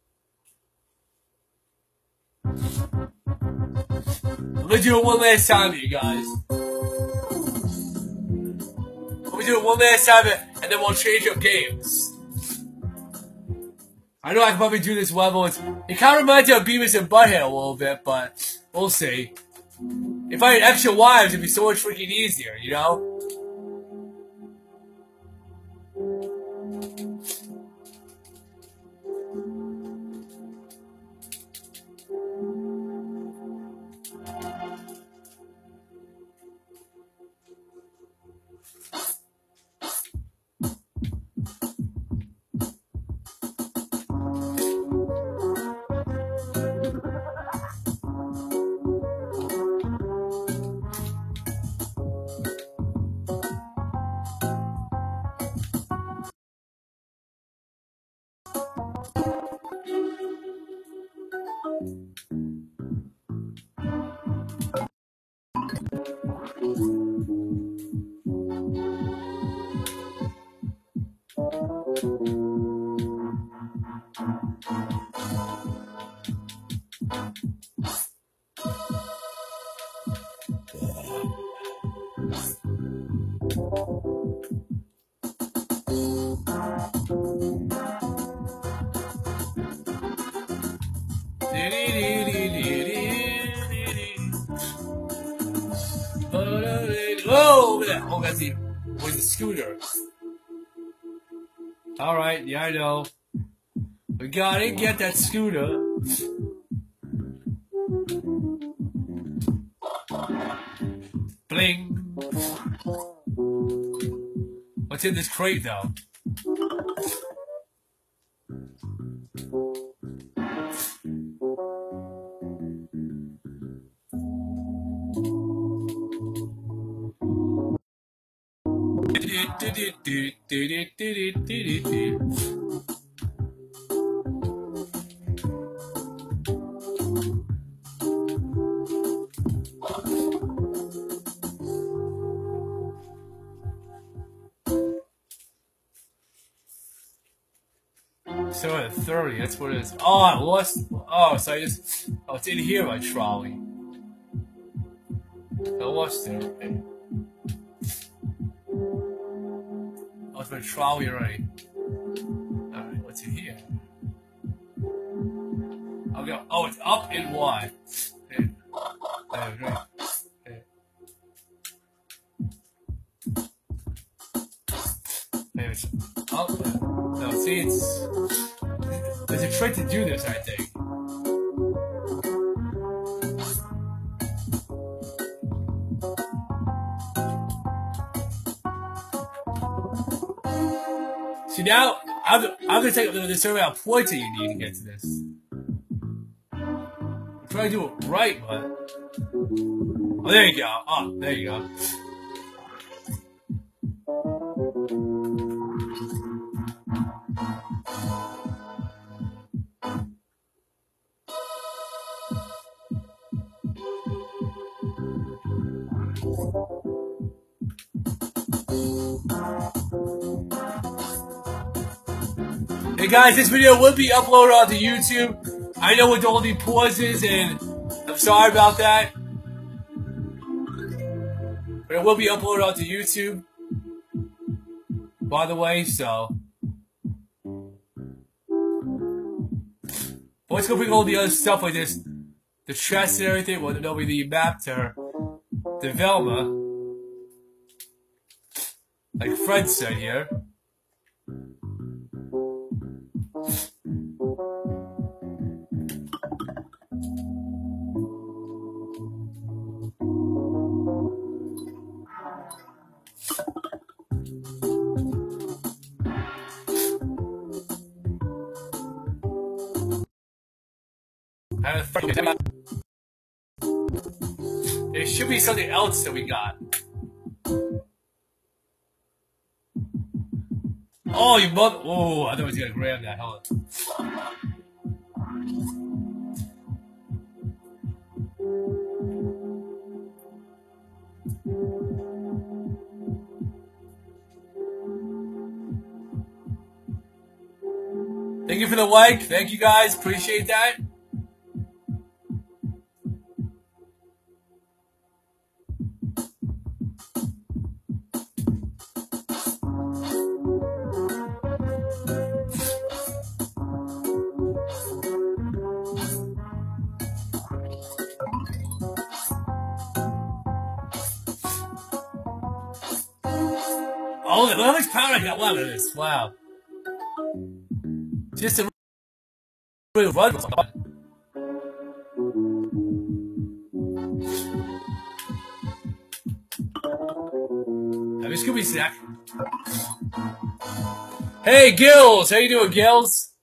A: We're gonna do it one last time, you guys. We'll do it one last time, and then we'll change up games. I know I can probably do this level. It kind of reminds me of Beavis and Butthead a little bit, but we'll see. If I had extra wives, it'd be so much freaking easier, you know? Oh, that's the with the scooter. All right, yeah, I know. We gotta get that scooter. Bling. What's in this crate, though? 730, that's what it is. Oh, I lost. Oh, so I just. Oh, it's in here, my trolley. I lost it. Okay. Oh, it's my trolley already. Alright, what's in here? I'll go. Oh, it's up and wide. Okay. Okay. Okay. Maybe it's up. No, see, it's. There's a trick to do this, I think. See, now, I'm going to take the survey how points that you need to get to this. I'm trying to do it right, but... Oh, there you go. Oh, there you go. Hey guys, this video will be uploaded onto YouTube. I know with all the pauses, and I'm sorry about that. But it will be uploaded onto YouTube, by the way, so. But let's go bring all the other stuff like this. The chest and everything. Well, there'll be the map to Velma. Like Fred said here. There should be something else that we got. Oh, you mother! Oh, I thought I was gonna grab that. Hold on. Thank you for the like. Thank you guys. Appreciate that. Oh, look how much power I got. Wow, look at this. Wow. Just a real run. This could be Zach. Hey, Gills! How you doing, Gills?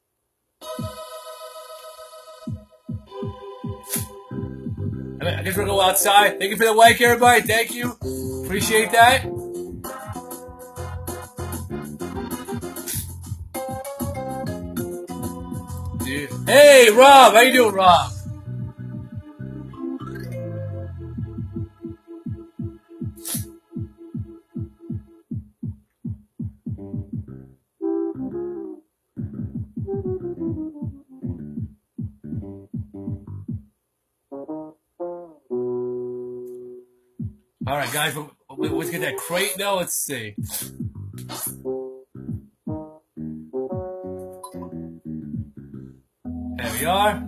A: I guess we'll go outside. Thank you for the like, everybody. Thank you. Appreciate that. Dude. Hey, Rob. How you doing, Rob? All right, guys, let's get that crate now. Let's see. There we are.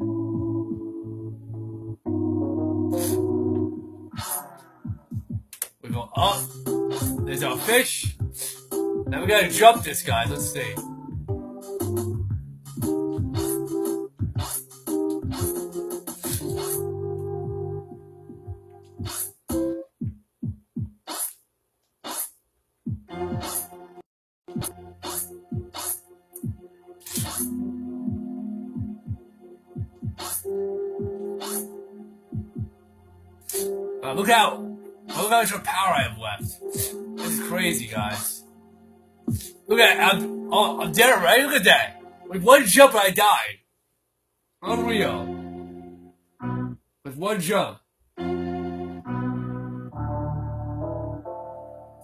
A: We go up. There's our fish. Now we gotta jump this guy. Let's see. Look how much power I have left. This is crazy, guys. Look at it. I'm dead already. Look at that. With one jump, I died. Unreal. With one jump.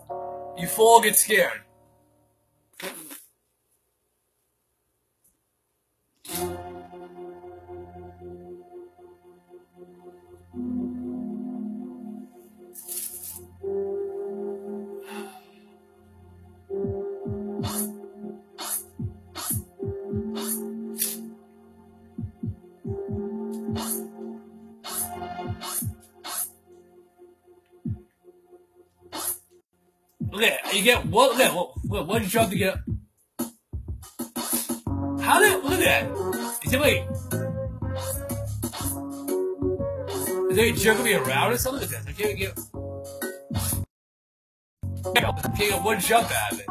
A: You fall, get scared. Look at you get what? Look at what did you jump to get? How did look at that? Is it wait? Is they jerking me around or something? I can't get one jump out of it.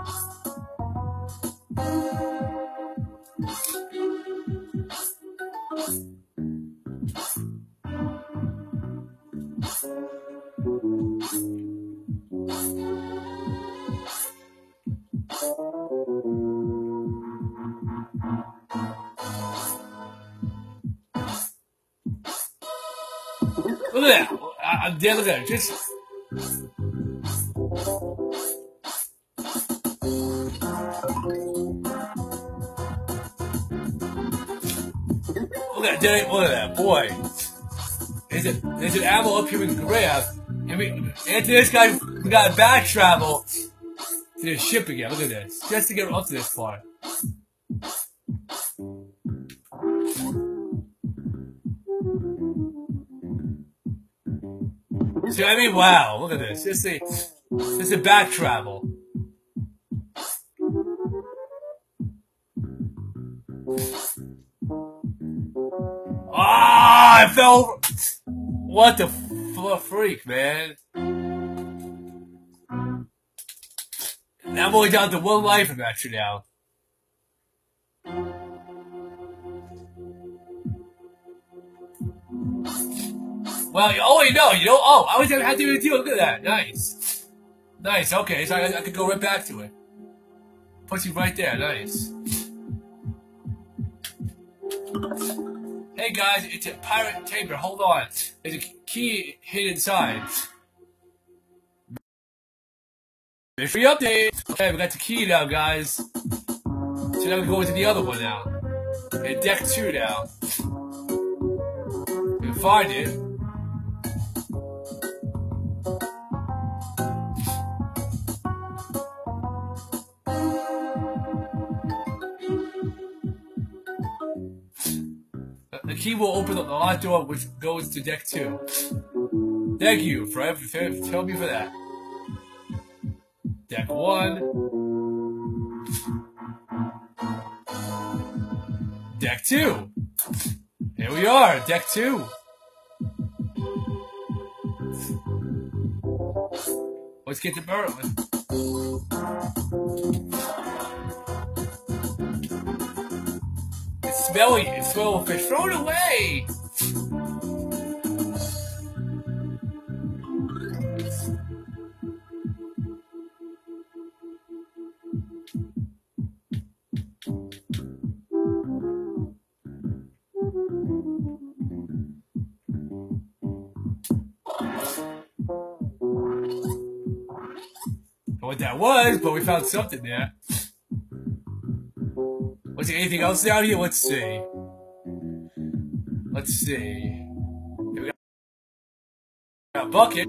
A: Look at that! I'm dead. Look at it. Just. Look at that, boy. There's an ammo up here we can grab. And after this guy, we got back travel to the ship again. Look at this. Just to get up to this part. So, I mean, wow, look at this. This is a back travel. Ah, I fell over. What the freak, man? Now I'm only down to one life of that now. Well, oh, you know, oh, I was gonna have to do a deal. Look at that. Nice. Nice, okay, so I could go right back to it. Puts you right there, nice. Hey guys, it's a pirate chamber, hold on. There's a key hidden inside. Mystery update! Okay, we got the key now, guys. So now we go into the other one now. And deck 2 now. We can find it. The key will open the locked door, which goes to deck 2. Thank you for telling me for that. Deck 1. Deck 2. Here we are, deck 2. Let's get to Merlin. It's smelly, it's smell of fish. Throw it away! What that was, but we found something there. Was there anything else down here? Let's see. Let's see. Here we got a bucket.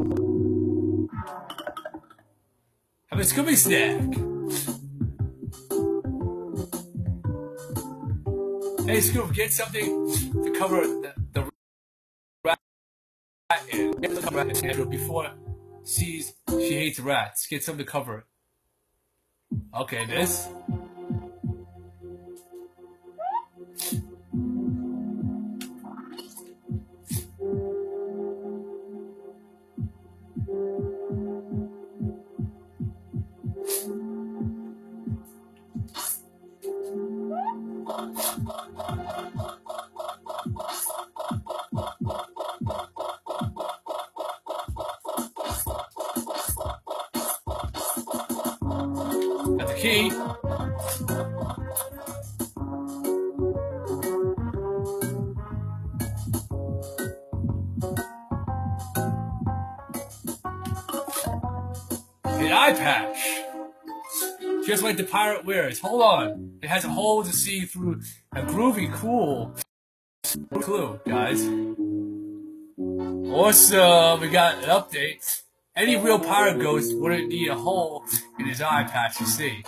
A: Have a Scooby snack. Hey Scoob, get something to cover the rat in. Get the rat in Andrew before sees she hates rats. Get something to cover it. Okay, this. Got the key. The eye patch. Just like the pirate wears. Hold on. It has a hole to see through. A groovy, cool clue, guys. Awesome. We got an update. Any real pirate ghost wouldn't need a hole in his eye patch to see.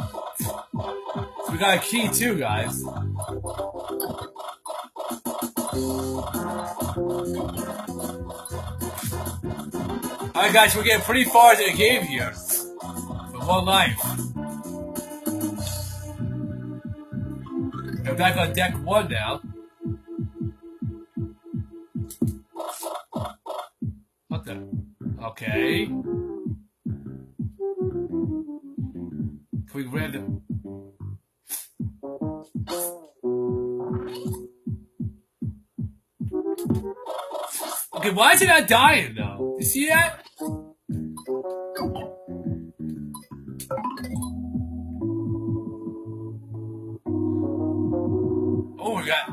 A: So we got a key too, guys. Alright guys, we're getting pretty far into the game here. For one life. We're back on deck 1 now. What the? Okay. Can we grab them? Okay, why is it not dying though? You see that? Oh, we got.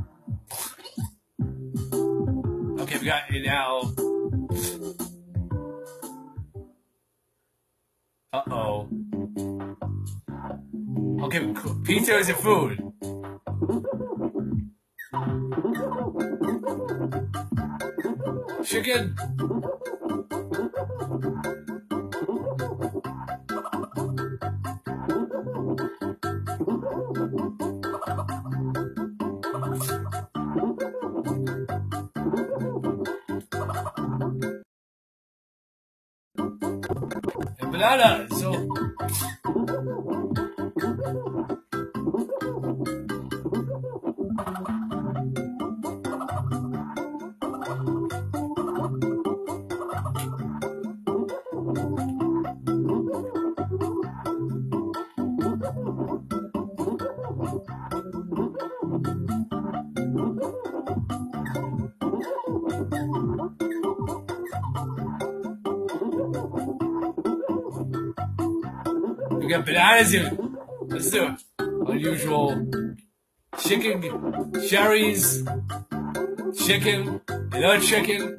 A: Okay, we got it now. Uh-oh. Okay, pizza is a food. Chicken. And banana. So. We got bananas in. Let's do it. Unusual chicken, cherries, chicken, another chicken.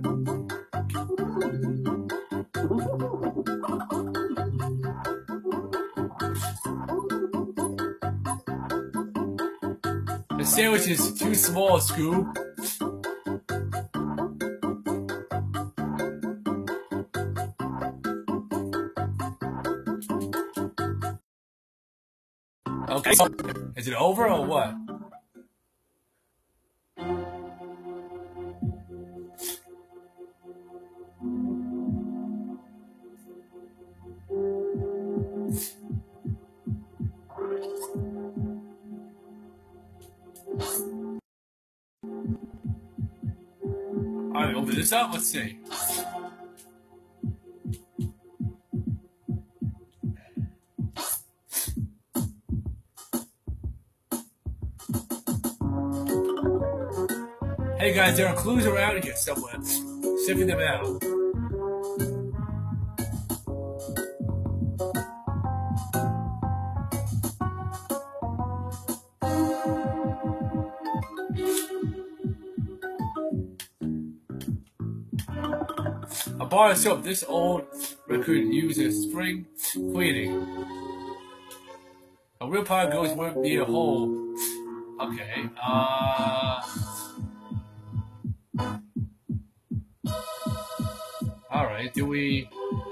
A: The sandwich is too small, Scoob. Okay, is it over or what? Alright, open this up, let's see. Hey guys, there are clues around here somewhere. Sifting them out. A bar of soap. This old raccoon uses spring cleaning. A real power goes won't be a hole. Okay. Alright, do we...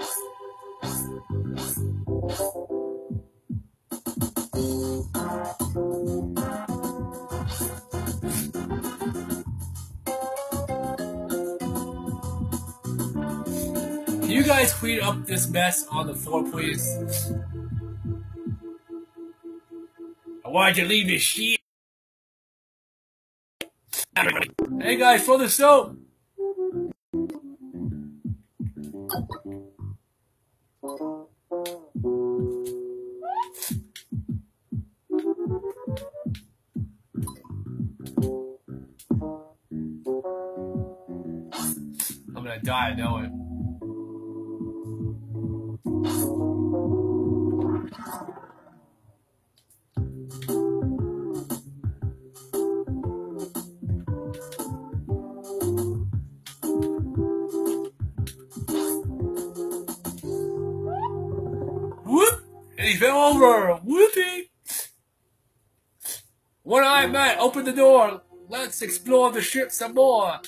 A: Can you guys clean up this mess on the floor, please? Why'd you leave this shit? Hey guys, throw the soap! I'm gonna die, I know it. Whoop! And he fell over! Whoopee! One-eyed man, open the door! Let's explore the ship some more!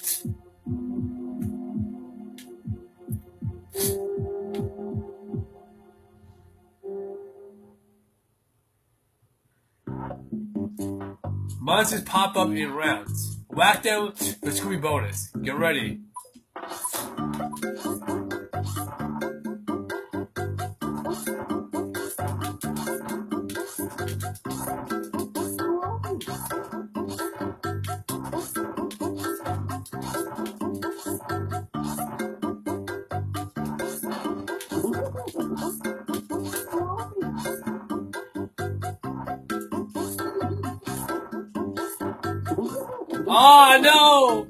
A: Monsters pop up in rounds. Whack them with the Scooby bonus. Get ready. Oh no!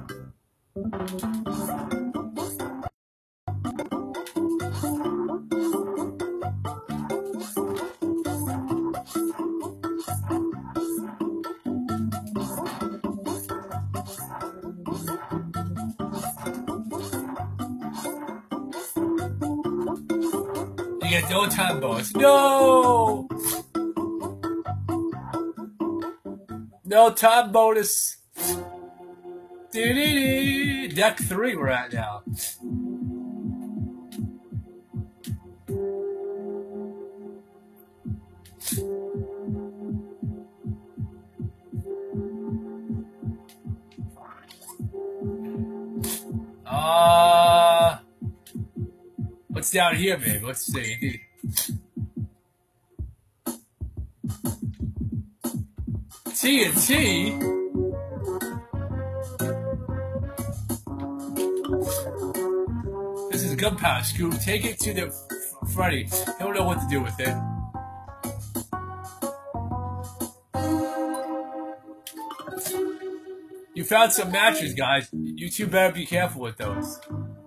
A: You get no time bonus. No! No time bonus. Deck 3 we're at now. What's down here, baby? Let's see. TNT? This is a gunpowder scoop. Take it to the Freddy. He don't know what to do with it. You found some matches, guys. You two better be careful with those.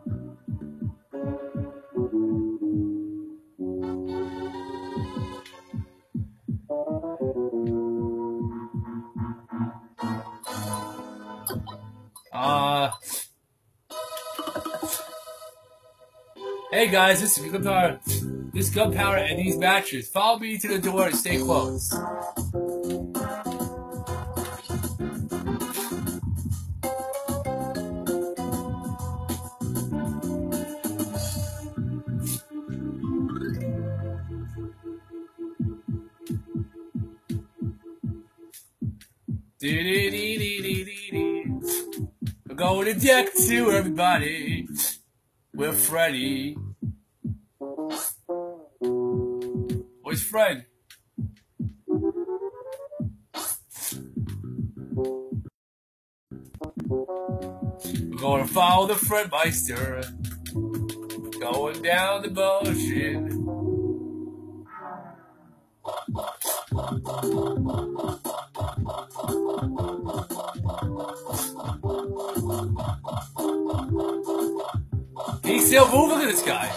A: Hey guys, this is gunpowder and these matches. Follow me to the door and stay close. We're going to deck 2, everybody. We're Freddy. Where's Fred? We're going to follow the Fredmeister. Going down the motion. He's still moving. Look at this guy.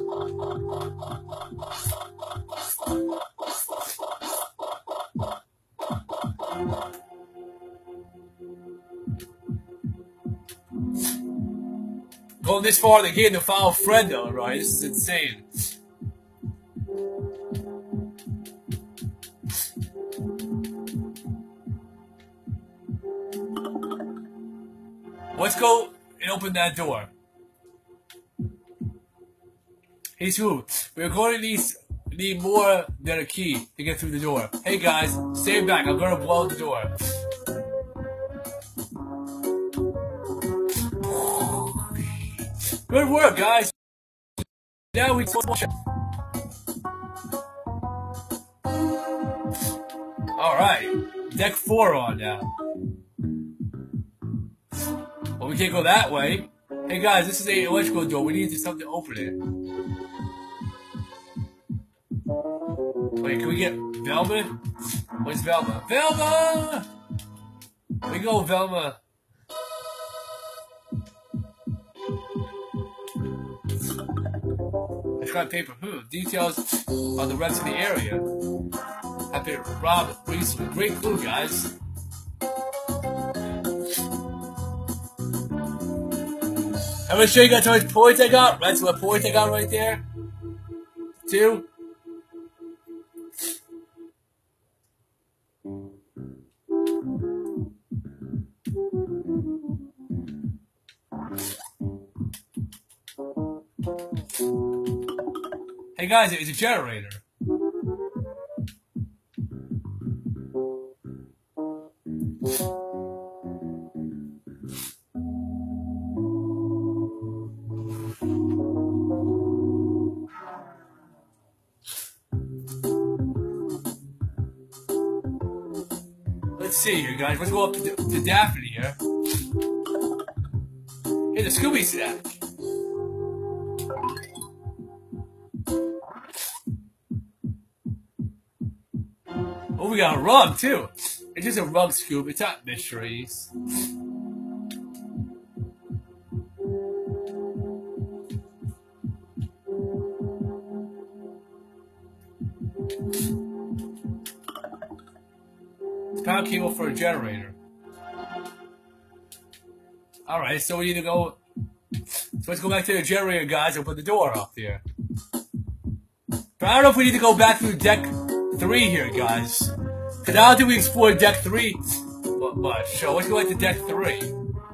A: Going this far in the game to follow Fred though, right? This is insane. Let's go and open that door. Hey, Sue, we're going to need more than a key to get through the door. Hey, guys, stay back. I'm going to blow the door. Good work, guys. Now we all right, deck 4 on now. Well, we can't go that way. Hey, guys, this is an electrical door. We need something to open it. Wait, can we get Velma? Where's Velma? Velma! Where you go, Velma? I got paper. Details on the rest of the area. Have been robbed recently. Great clue, guys. I'm gonna show you guys how much points I got. That's what points I got right there. 2. Hey guys, it's a generator. see here, guys. Let's go up to Daphne here. Hey, the Scooby snack. Oh, we got a rug, too. It's just a rug, Scoob. It's not mysteries. It's power cable for a generator. Alright, so we need to go... So let's go back to the generator, guys, and put the door up here. But I don't know if we need to go back through deck 3 here, guys. Because I don't think we explored deck 3 much. So let's go back to deck 3.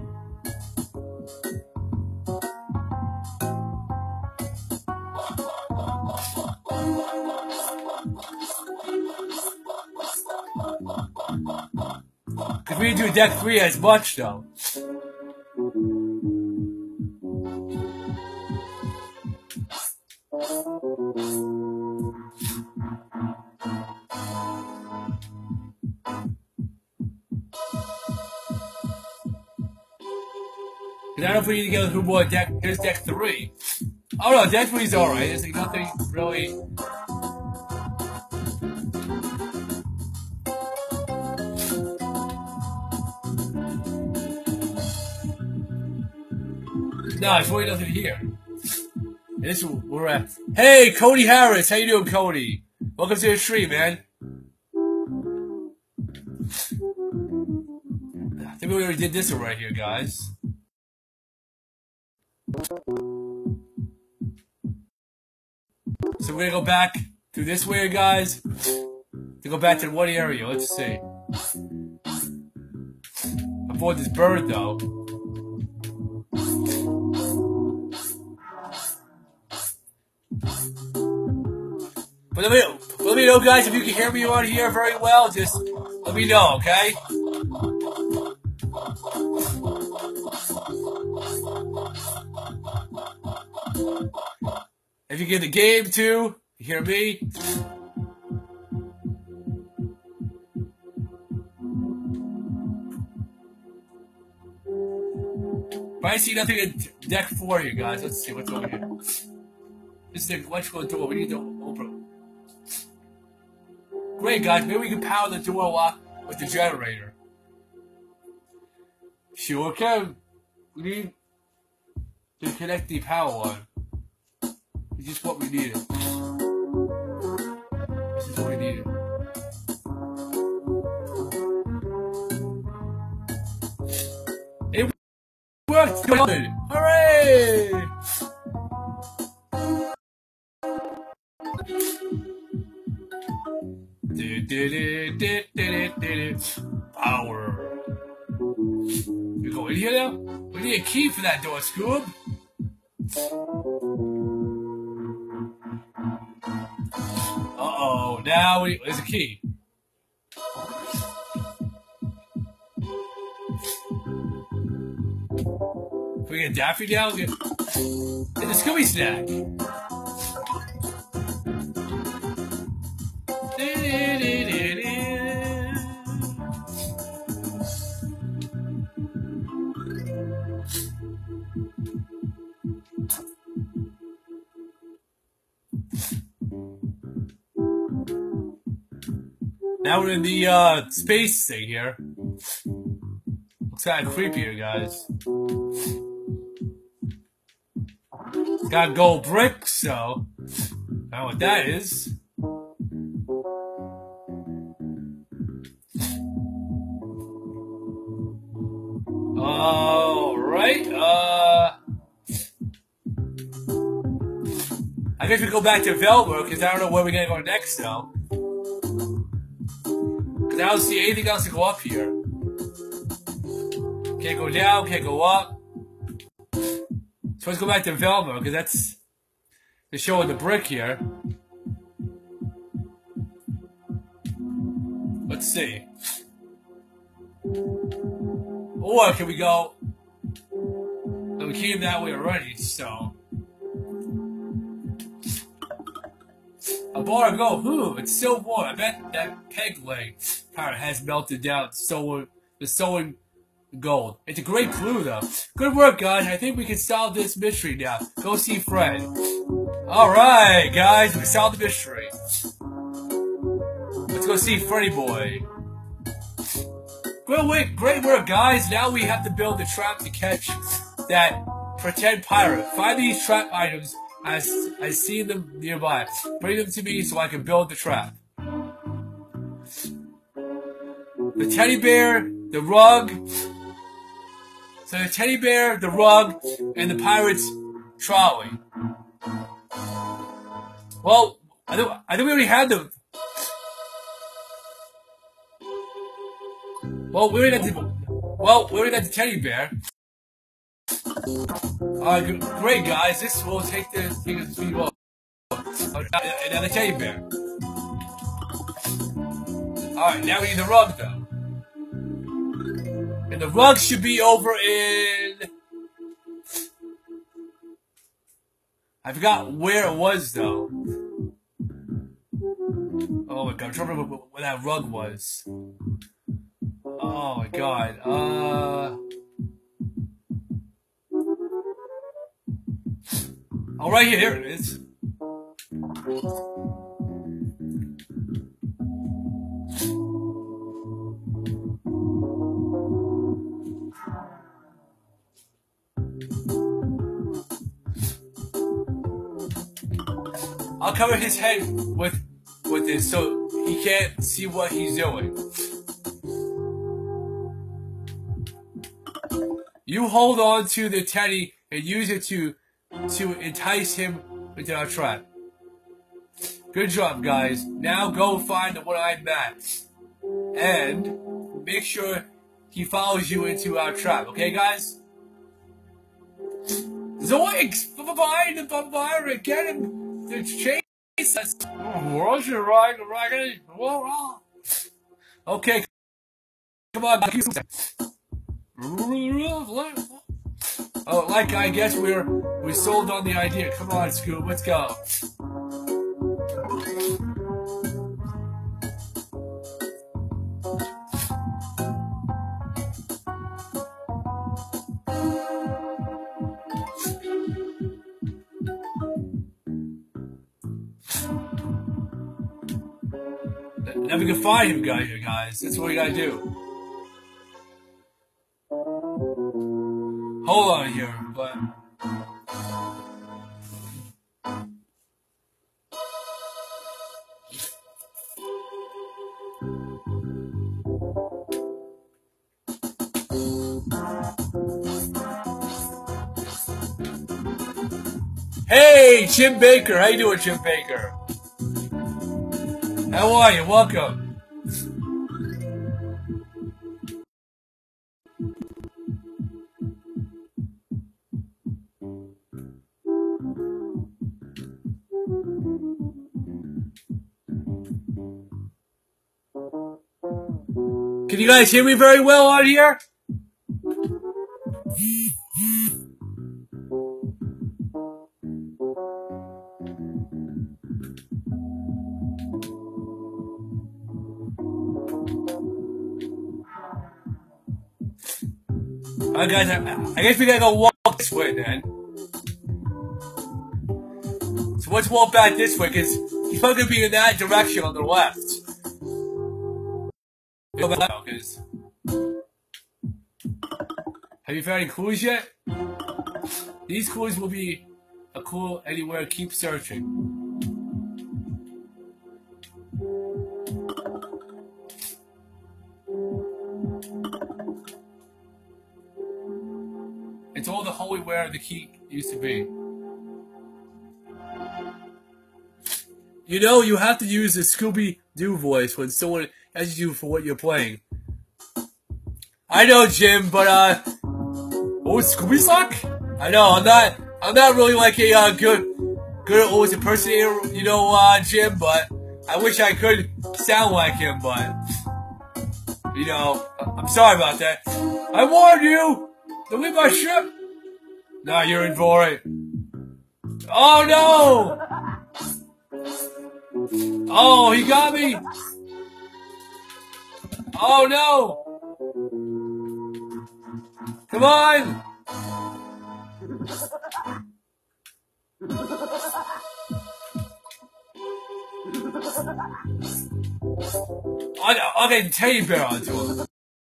A: Because we didn't do deck 3 as much, though. I don't know if we need to go through more deck. Here's deck 3. Oh no, deck 3 is alright. There's like nothing really. No, it's really nothing here. And this is where we're at. Hey, Cody Harris, how you doing, Cody? Welcome to the stream, man. I think we already did this one right here, guys. So we're gonna go back through this way, guys. To go back to one area. Let's see. Avoid this bird, though. But let me know, guys, if you can hear me on here very well. Just let me know, okay? If you get the game too, you hear me? But I see nothing in deck 4 here, guys. Let's see what's over here. This is the electrical door. We need to open. Great, guys. Maybe we can power the door lock with the generator. Sure can. We need to connect the power line. It's just what we needed. This is what we needed. It worked! Good! Hooray! Power. We go in here now? We need a key for that door, Scoob. Uh-oh, now there's a key. Can we get Daffy down? Get the Scooby snack. Now we're in the space thing here. Looks kind of creepy here, guys. It's got gold bricks, so I don't know what that is. Alright, I guess we go back to Velma, because I don't know where we're gonna go next, though. Because I don't see anything else to go up here. Can't go down, can't go up. So let's go back to Velma, because that's the show of the brick here. Let's see. Or can we go? And we came that way already, so. A bar of gold. Ooh, it's so warm. I bet that peg leg power has melted down the stolen gold. It's a great clue, though. Good work, guys. I think we can solve this mystery now. Go see Fred. Alright, guys. We solved the mystery. Let's go see Freddy Boy. Great work, guys. Now we have to build the trap to catch that pretend pirate. Find these trap items as I see them nearby. Bring them to me so I can build the trap. The teddy bear, the rug. So the teddy bear, the rug, and the pirate's trolley. Well, I think we already had them. Well, we already got the teddy bear. Great, guys. This will take the speed up. And the teddy bear. Alright, now we need the rug, though. And the rug should be over in... I forgot where it was, though. Oh my god, I'm trying to remember where that rug was. Oh my god, oh, right here, here it is. I'll cover his head with this so he can't see what he's doing. You hold on to the teddy and use it to entice him into our trap. Good job, guys. Now go find the one-eyed man. And make sure he follows you into our trap. Okay, guys? Zoinks! Find the pirate! Get him to chase us! Okay, come on. Oh, like I guess we sold on the idea. Come on, Scoob, let's go. Now we can find him, guys. That's what we gotta do. Hold on here, but... Hey, Jim Baker! How you doing, Jim Baker? How are you? Welcome. Can you guys hear me very well out here? Alright guys, I guess we gotta go walk this way then. So let's walk back this way, because he's probably gonna be in that direction on the left. Have you found any clues yet? These clues will be a clue anywhere. Keep searching. It's all the holy where the key used to be. You know, you have to use the Scooby-Doo voice when someone asks you for what you're playing. I know, Jim, but oh, Scooby Sock? I know, I'm not really like a good always impersonator, you know, Jim, but I wish I could sound like him, but you know, I'm sorry about that. I warned you! Don't leave my ship! Nah, you're in for it. Oh no! Oh, he got me! Oh no! Come on! I'll get teddy bear onto him.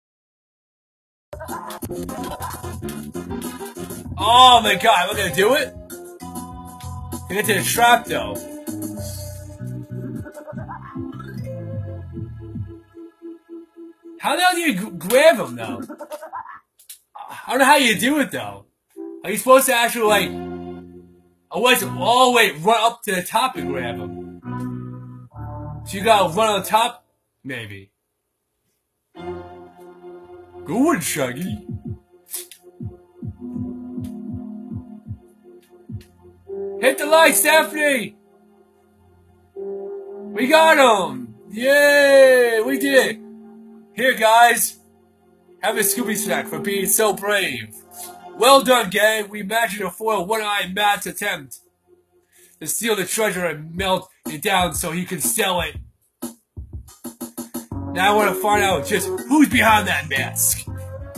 A: Oh my god, am I gonna do it? Get into the trap though. How the hell do you grab him though? I don't know how you do it though. Are you supposed to actually like... Oh wait, run up to the top and grab him. So you gotta run on top? Maybe. Go on, Shaggy. Hit the light, Stephanie! We got him! Yay! We did it! Here, guys. Have a Scooby snack for being so brave. Well done, gang. We managed to foil One-Eyed Matt's attempt to steal the treasure and melt it down so he can sell it. Now I want to find out just who's behind that mask.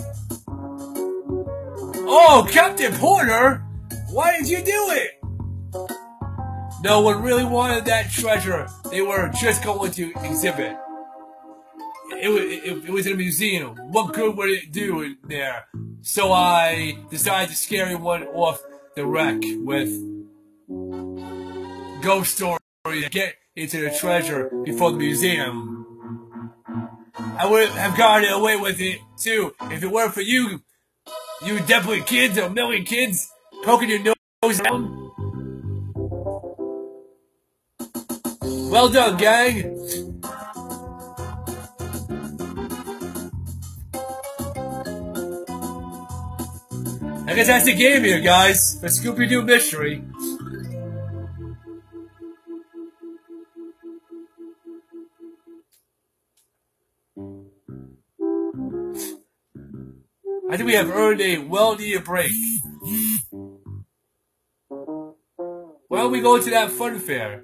A: Oh, Captain Porter! Why did you do it? No one really wanted that treasure. They were just going to exhibit. It was in a museum. What good would it do in there? So I decided to scare everyone off the wreck with ghost stories to get into the treasure before the museum. I would have gotten away with it too if it weren't for you definitely kids, a million kids, poking your nose around. Well done, gang. I guess that's the game here, guys. The Scooby-Doo mystery. I think we have earned a well-needed break. Why don't we go to that fun fair?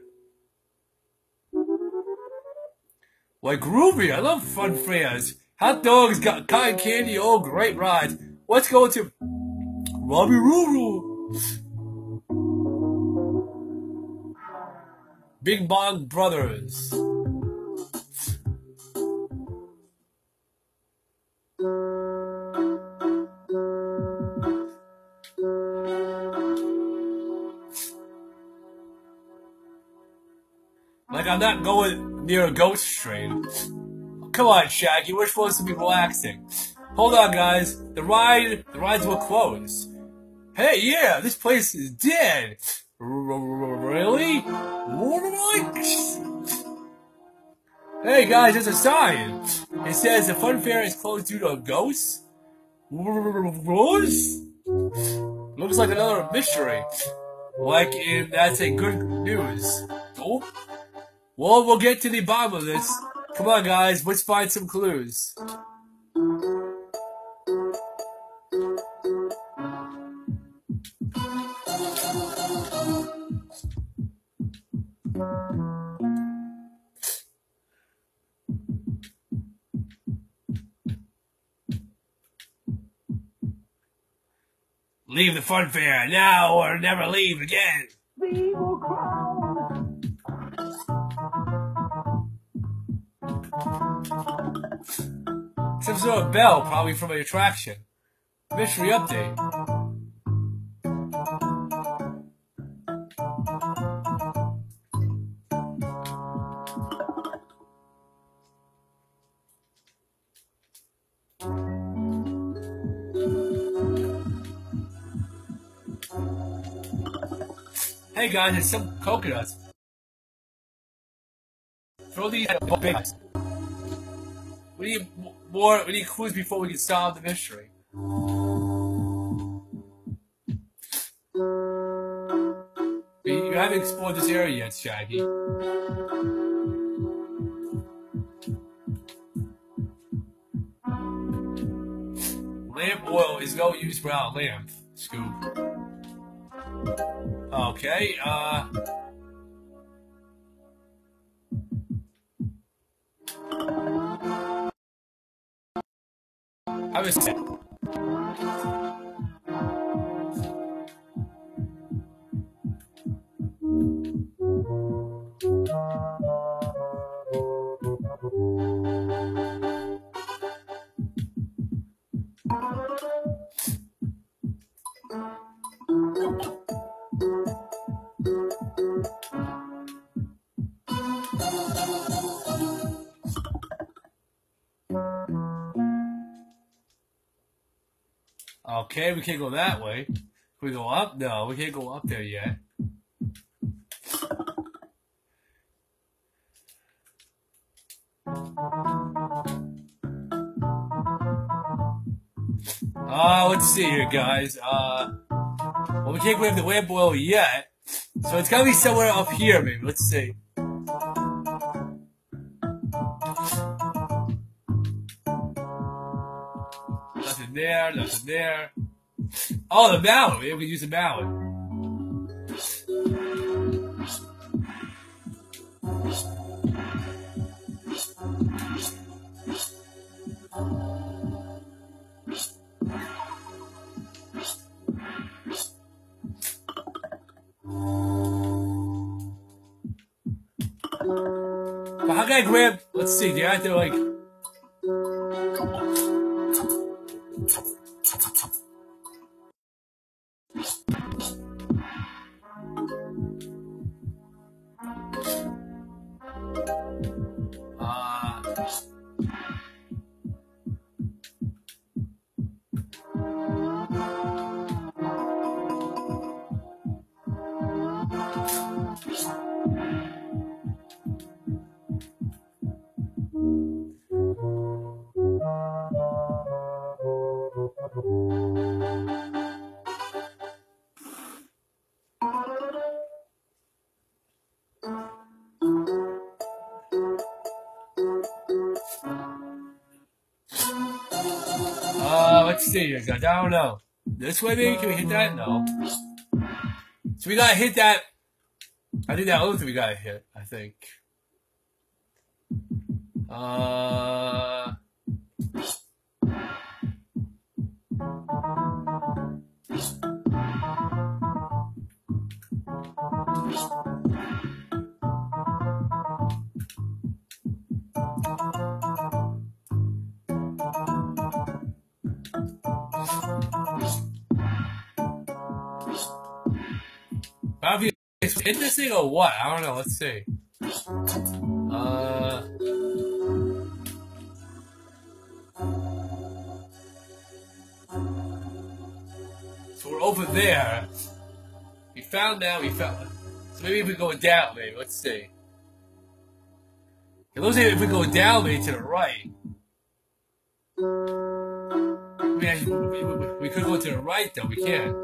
A: Why, groovy. I love fun fairs. Hot dogs, got cotton candy, oh, great rides. Let's go to Robbie Roo. Bing Bong Brothers. Like I'm not going near a ghost train. Come on, Shaggy, we're supposed to be relaxing. Hold on, guys. The rides will close. Hey, yeah, this place is dead. Really? Hey, guys, there's a sign. It says the fun fair is closed due to ghosts. Looks like another mystery. That's a good news. Oh. Well, we'll get to the bottom of this. Come on, guys, let's find some clues. Leave the fun fair now or never leave again. Some sort of bell, probably from an attraction. Mystery update. Hey guys, there's some coconuts. Throw these at the big guys. We need clues before we can solve the mystery. You haven't explored this area yet, Shaggy. Lamp oil is no use without a lamp, Scoop. Okay, I was. Okay, we can't go that way. Can we go up? No, we can't go up there yet. Let's see here, guys. Well, we can't grab the lamp oil yet. So it's gotta be somewhere up here, maybe. Let's see. Nothing there, nothing there. Oh, the mallet. Maybe we can use the mallet. But how can I grab? Let's see. Do you have to like? Let's see here, guys. I don't know. This way, maybe? Can we hit that? No. So we gotta hit that. I think that other thing we gotta hit, I think. Hit this thing or what? I don't know. Let's see. So we're over there. We found that. We found. So maybe if we go down, maybe. Let's see. It looks like if we go down, maybe to the right. We could go to the right, though. We can't.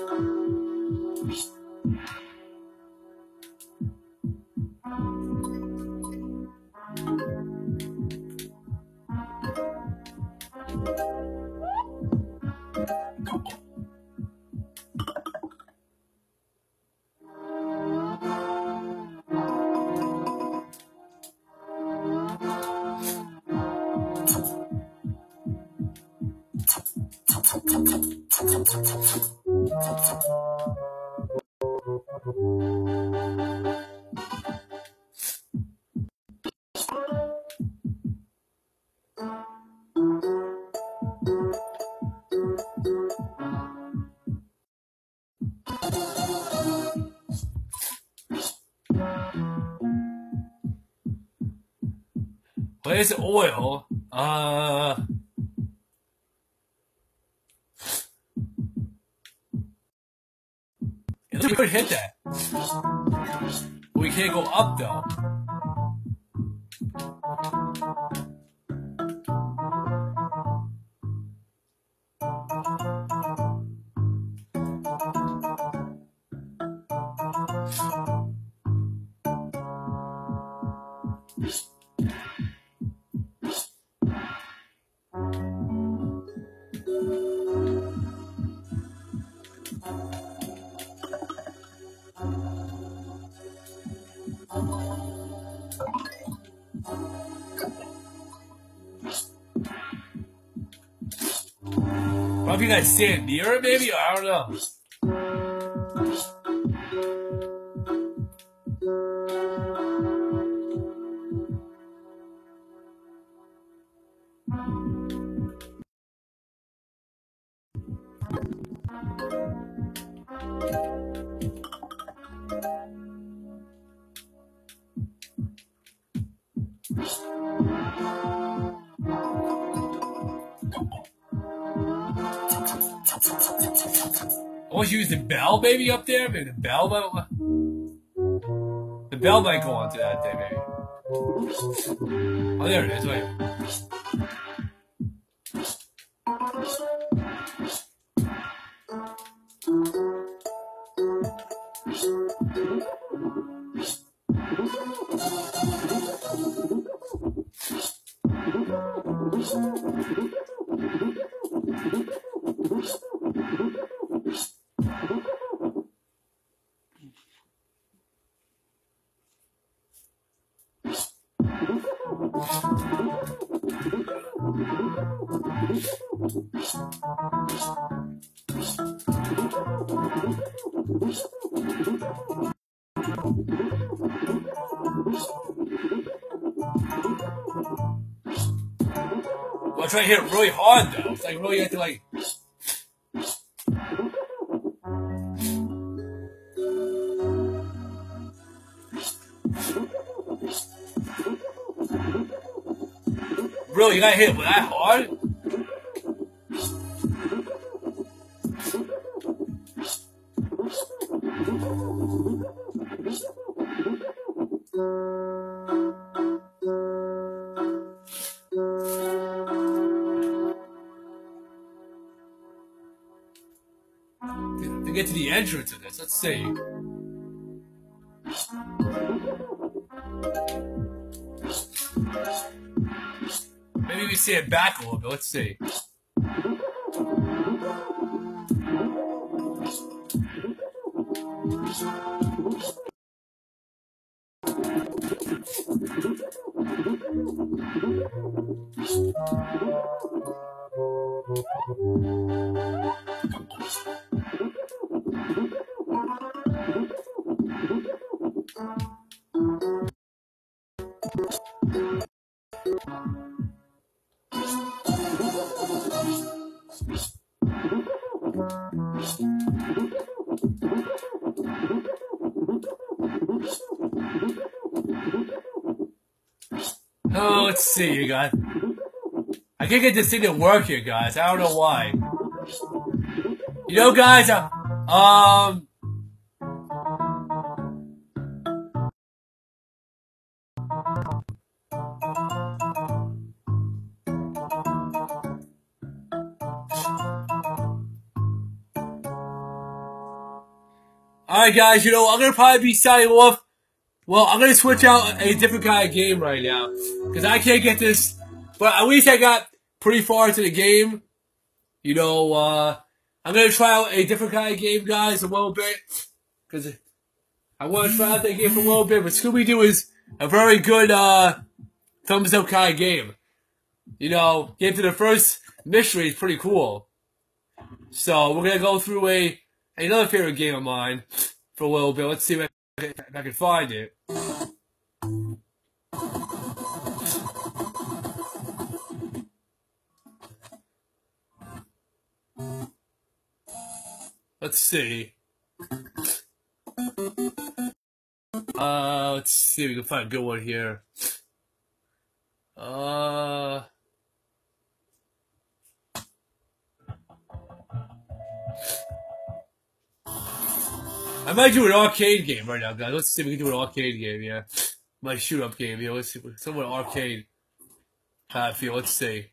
A: Where's the oil? We could hit that. We can't go up though. Or if you guys stand near it, maybe? I don't know. I want you to use the bell maybe up there. Maybe the bell might... The bell might go onto that thing, maybe. Oh, there it is. Wait. Well, I try to hit it really hard though. It's like really you have to like. Really, you gotta hit it that hard? To get to the entrance of this, let's see. Maybe we see it back a little bit. Let's see. Oh, let's see, you guys. I can't get this thing to work here, guys. I don't know why. You know, guys, alright, guys, you know, I'm gonna probably be signing off. Well, I'm gonna switch out a different kind of game right now. Because I can't get this. But at least I got pretty far into the game. You know, I'm gonna try out a different kind of game, guys, a little bit. Because I want to try out that game for a little bit. But Scooby-Doo is a very good, thumbs up kind of game. You know, getting to the first mystery is pretty cool. So, we're gonna go through another favorite game of mine for a little bit. Let's see if I can find it. Let's see. Let's see if we can find a good one here. I might do an arcade game right now, guys. Let's see if we can do an arcade game, yeah. My shoot-up game, yeah. Let's see. Somewhat arcade. How I feel. Let's see.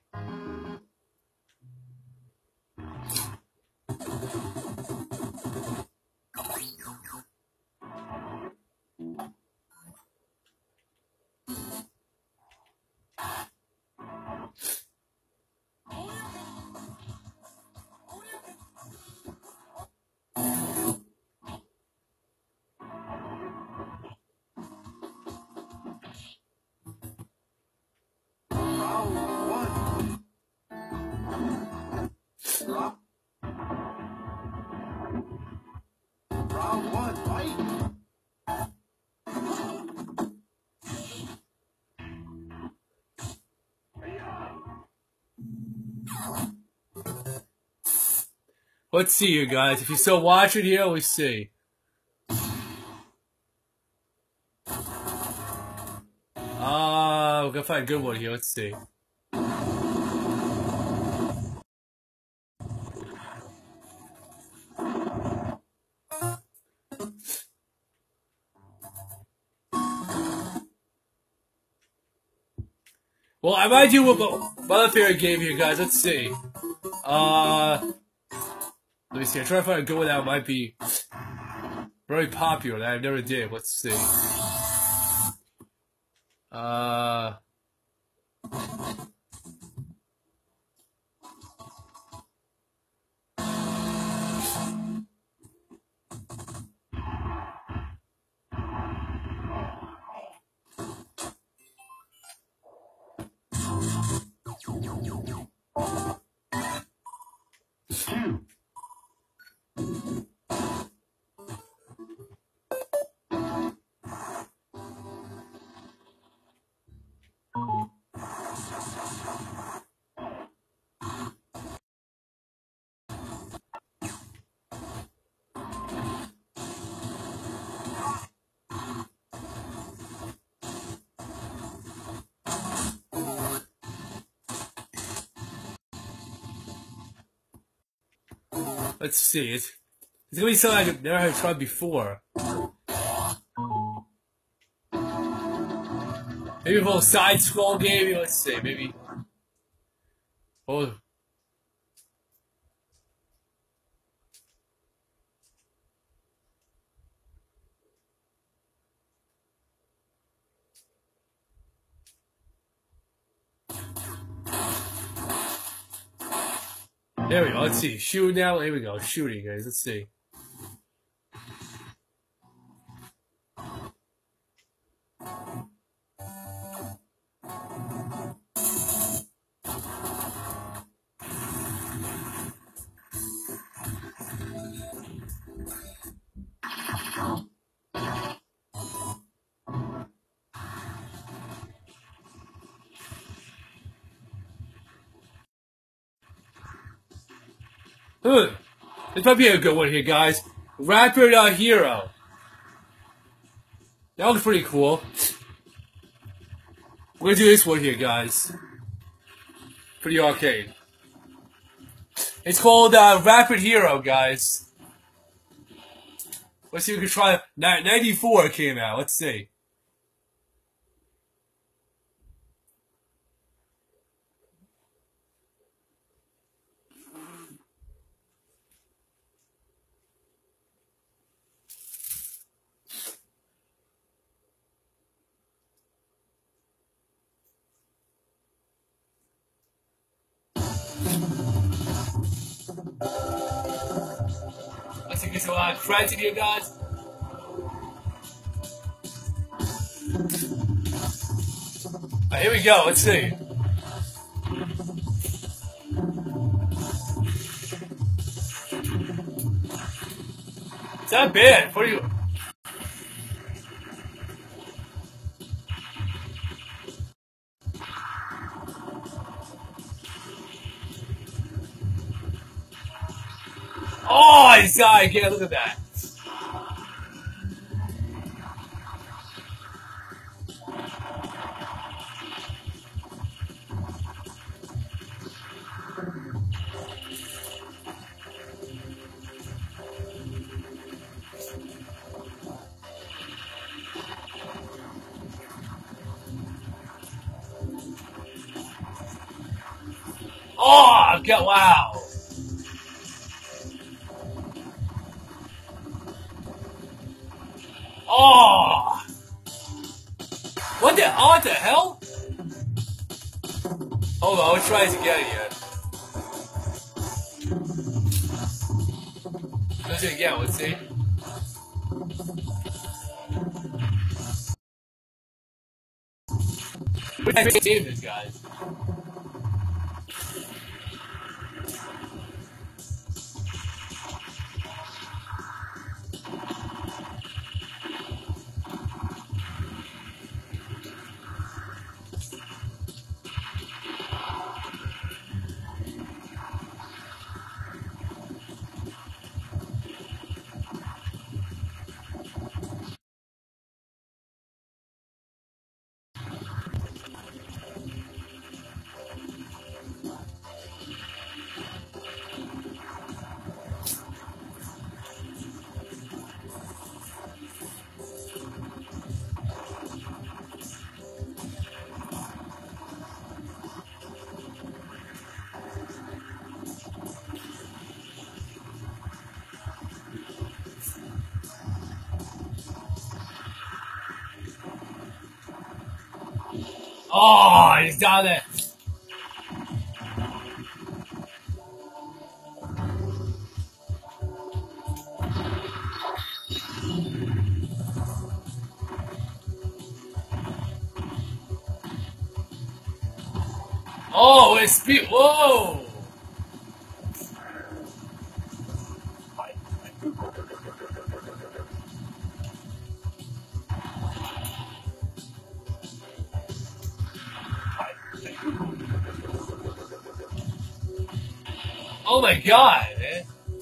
A: Let's see you guys. If you're still watching here, let's see. We're gonna find a good one here. Let's see. Well, I might do my other favorite game here, guys. Let's see. Let me see. I'm trying to find a good one that might be very popular that I never did. Let's see. Let's see. It's gonna be something I've never tried before. Maybe a little side scroll game. Let's see. Maybe. Oh. There we go. Let's see. Shoot now. Here we go. Shooting, guys. Let's see. This might be a good one here, guys. Rapid Hero. That looks pretty cool. We're gonna do this one here, guys. Pretty arcade. It's called Rapid Hero, guys. Let's see if we can try it. 94 came out. Let's see. Let's see if there's a lot of friends in here, guys. Alright, here we go. Let's see. It's not bad. What do you? Oh, I can't look at that. Oh, wow. Oh! What the hell? Hold on, let's try this again here. Let's do it again, let's see. We're going to save this, guys. Oh, he's down there. Oh, it's speed. Whoa. Oh my god, man.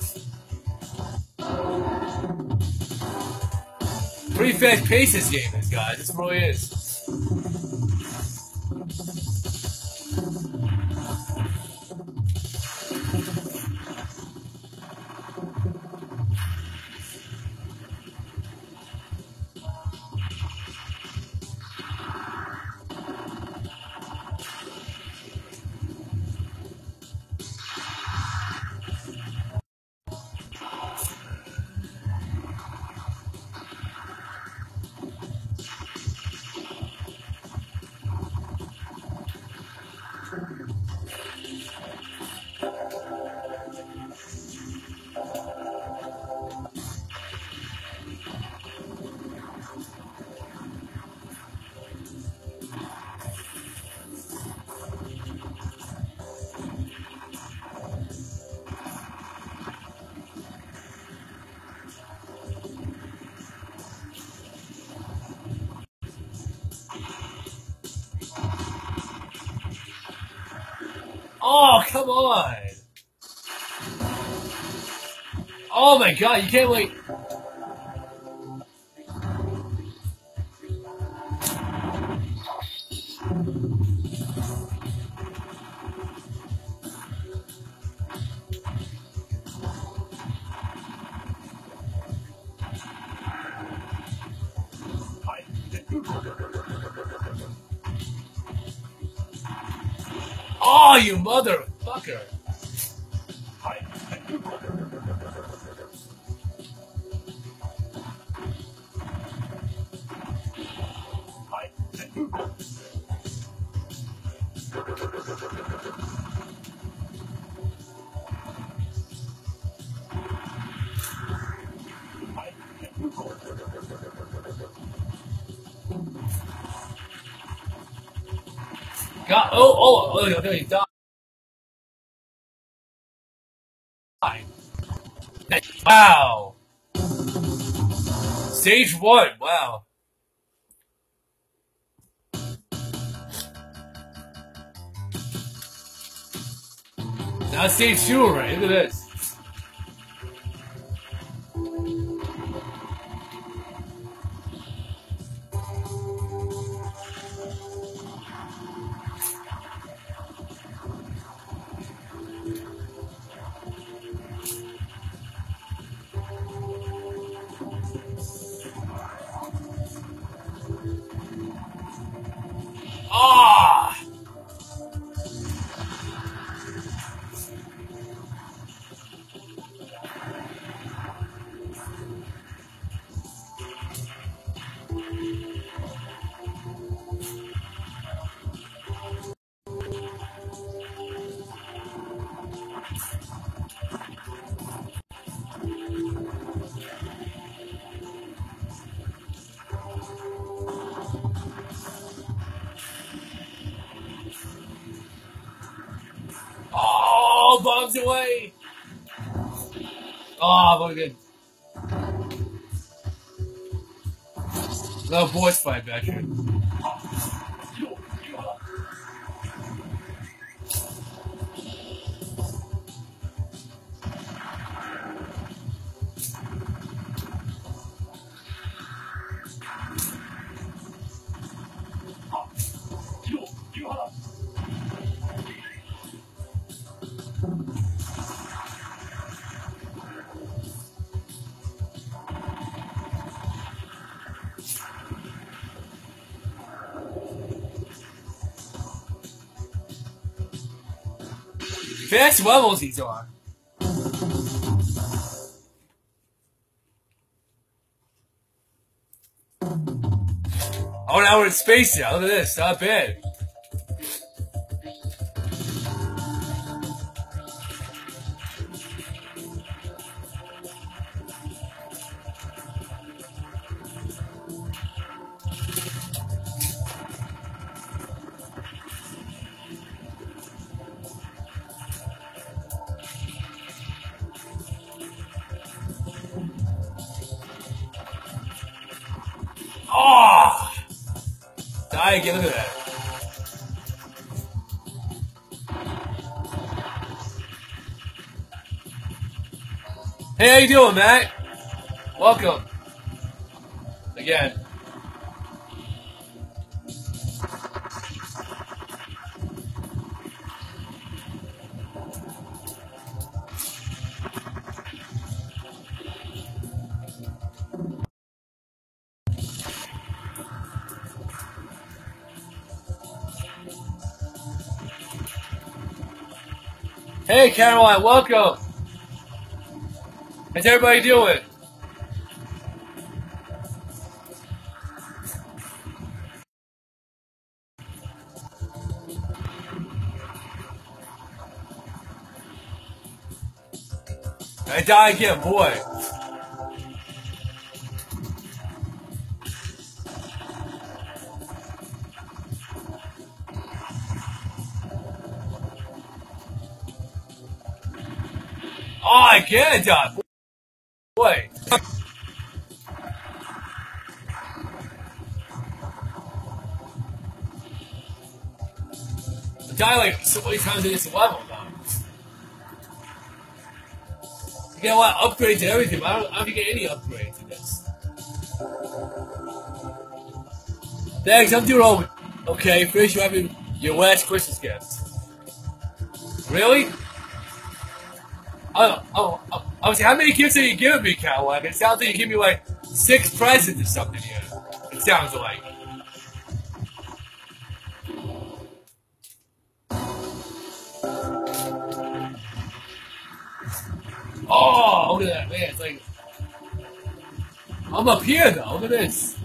A: Pretty fast pace this game is, guys. This really is. Oh, come on. Oh my god, you can't wait. Oh, you motherfucker. God, okay, he died. Wow. Stage 1, wow. Now stage 2 already, look at this. Ah! Oh, bombs away! Oh, look at no voice fight back here. Fast levels he's on. Oh, now we're in space now. Look at this. Not bad. Die again, look at that. Hey, how you doing, Matt? Welcome. Again. Hey, Caroline, welcome. How's everybody doing? I die again, boy. Oh, I can't die. Boy. I die like so many times in this level now. You get a lot of upgrades and everything, but I don't think you get any upgrades in this. Thanks, I'm doing all okay. First, you having your last Christmas gift. Really? I was like, how many gifts are you giving me, Caroline? It sounds like you give me like 6 presents or something here. It sounds like. Oh, look at that, man. It's like, I'm up here though. Look at this.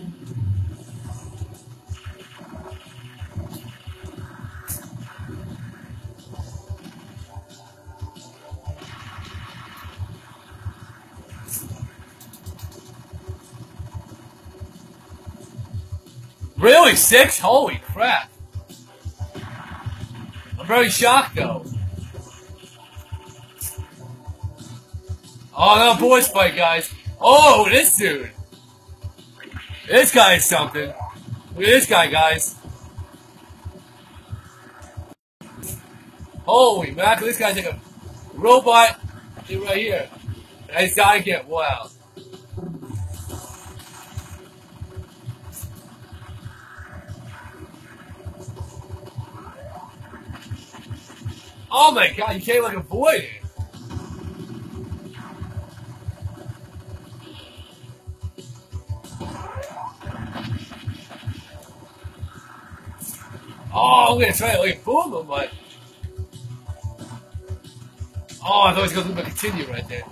A: Really? 6? Holy crap. I'm very shocked though. Oh, no, boys fight, guys. Oh, this dude. This guy is something. Look at this guy, guys. Holy mackerel, this guy's like a robot right here. And he's dying again. Wow. Oh my god, you can't like avoid it. Oh, I'm gonna try to like boom him, but oh, I thought he was gonna continue right there.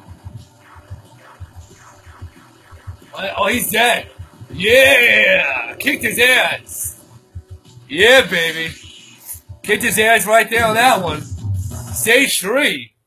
A: Oh, he's dead. Yeah, kicked his ass. Yeah, baby. Kicked his ass right there on that one. Stage 3.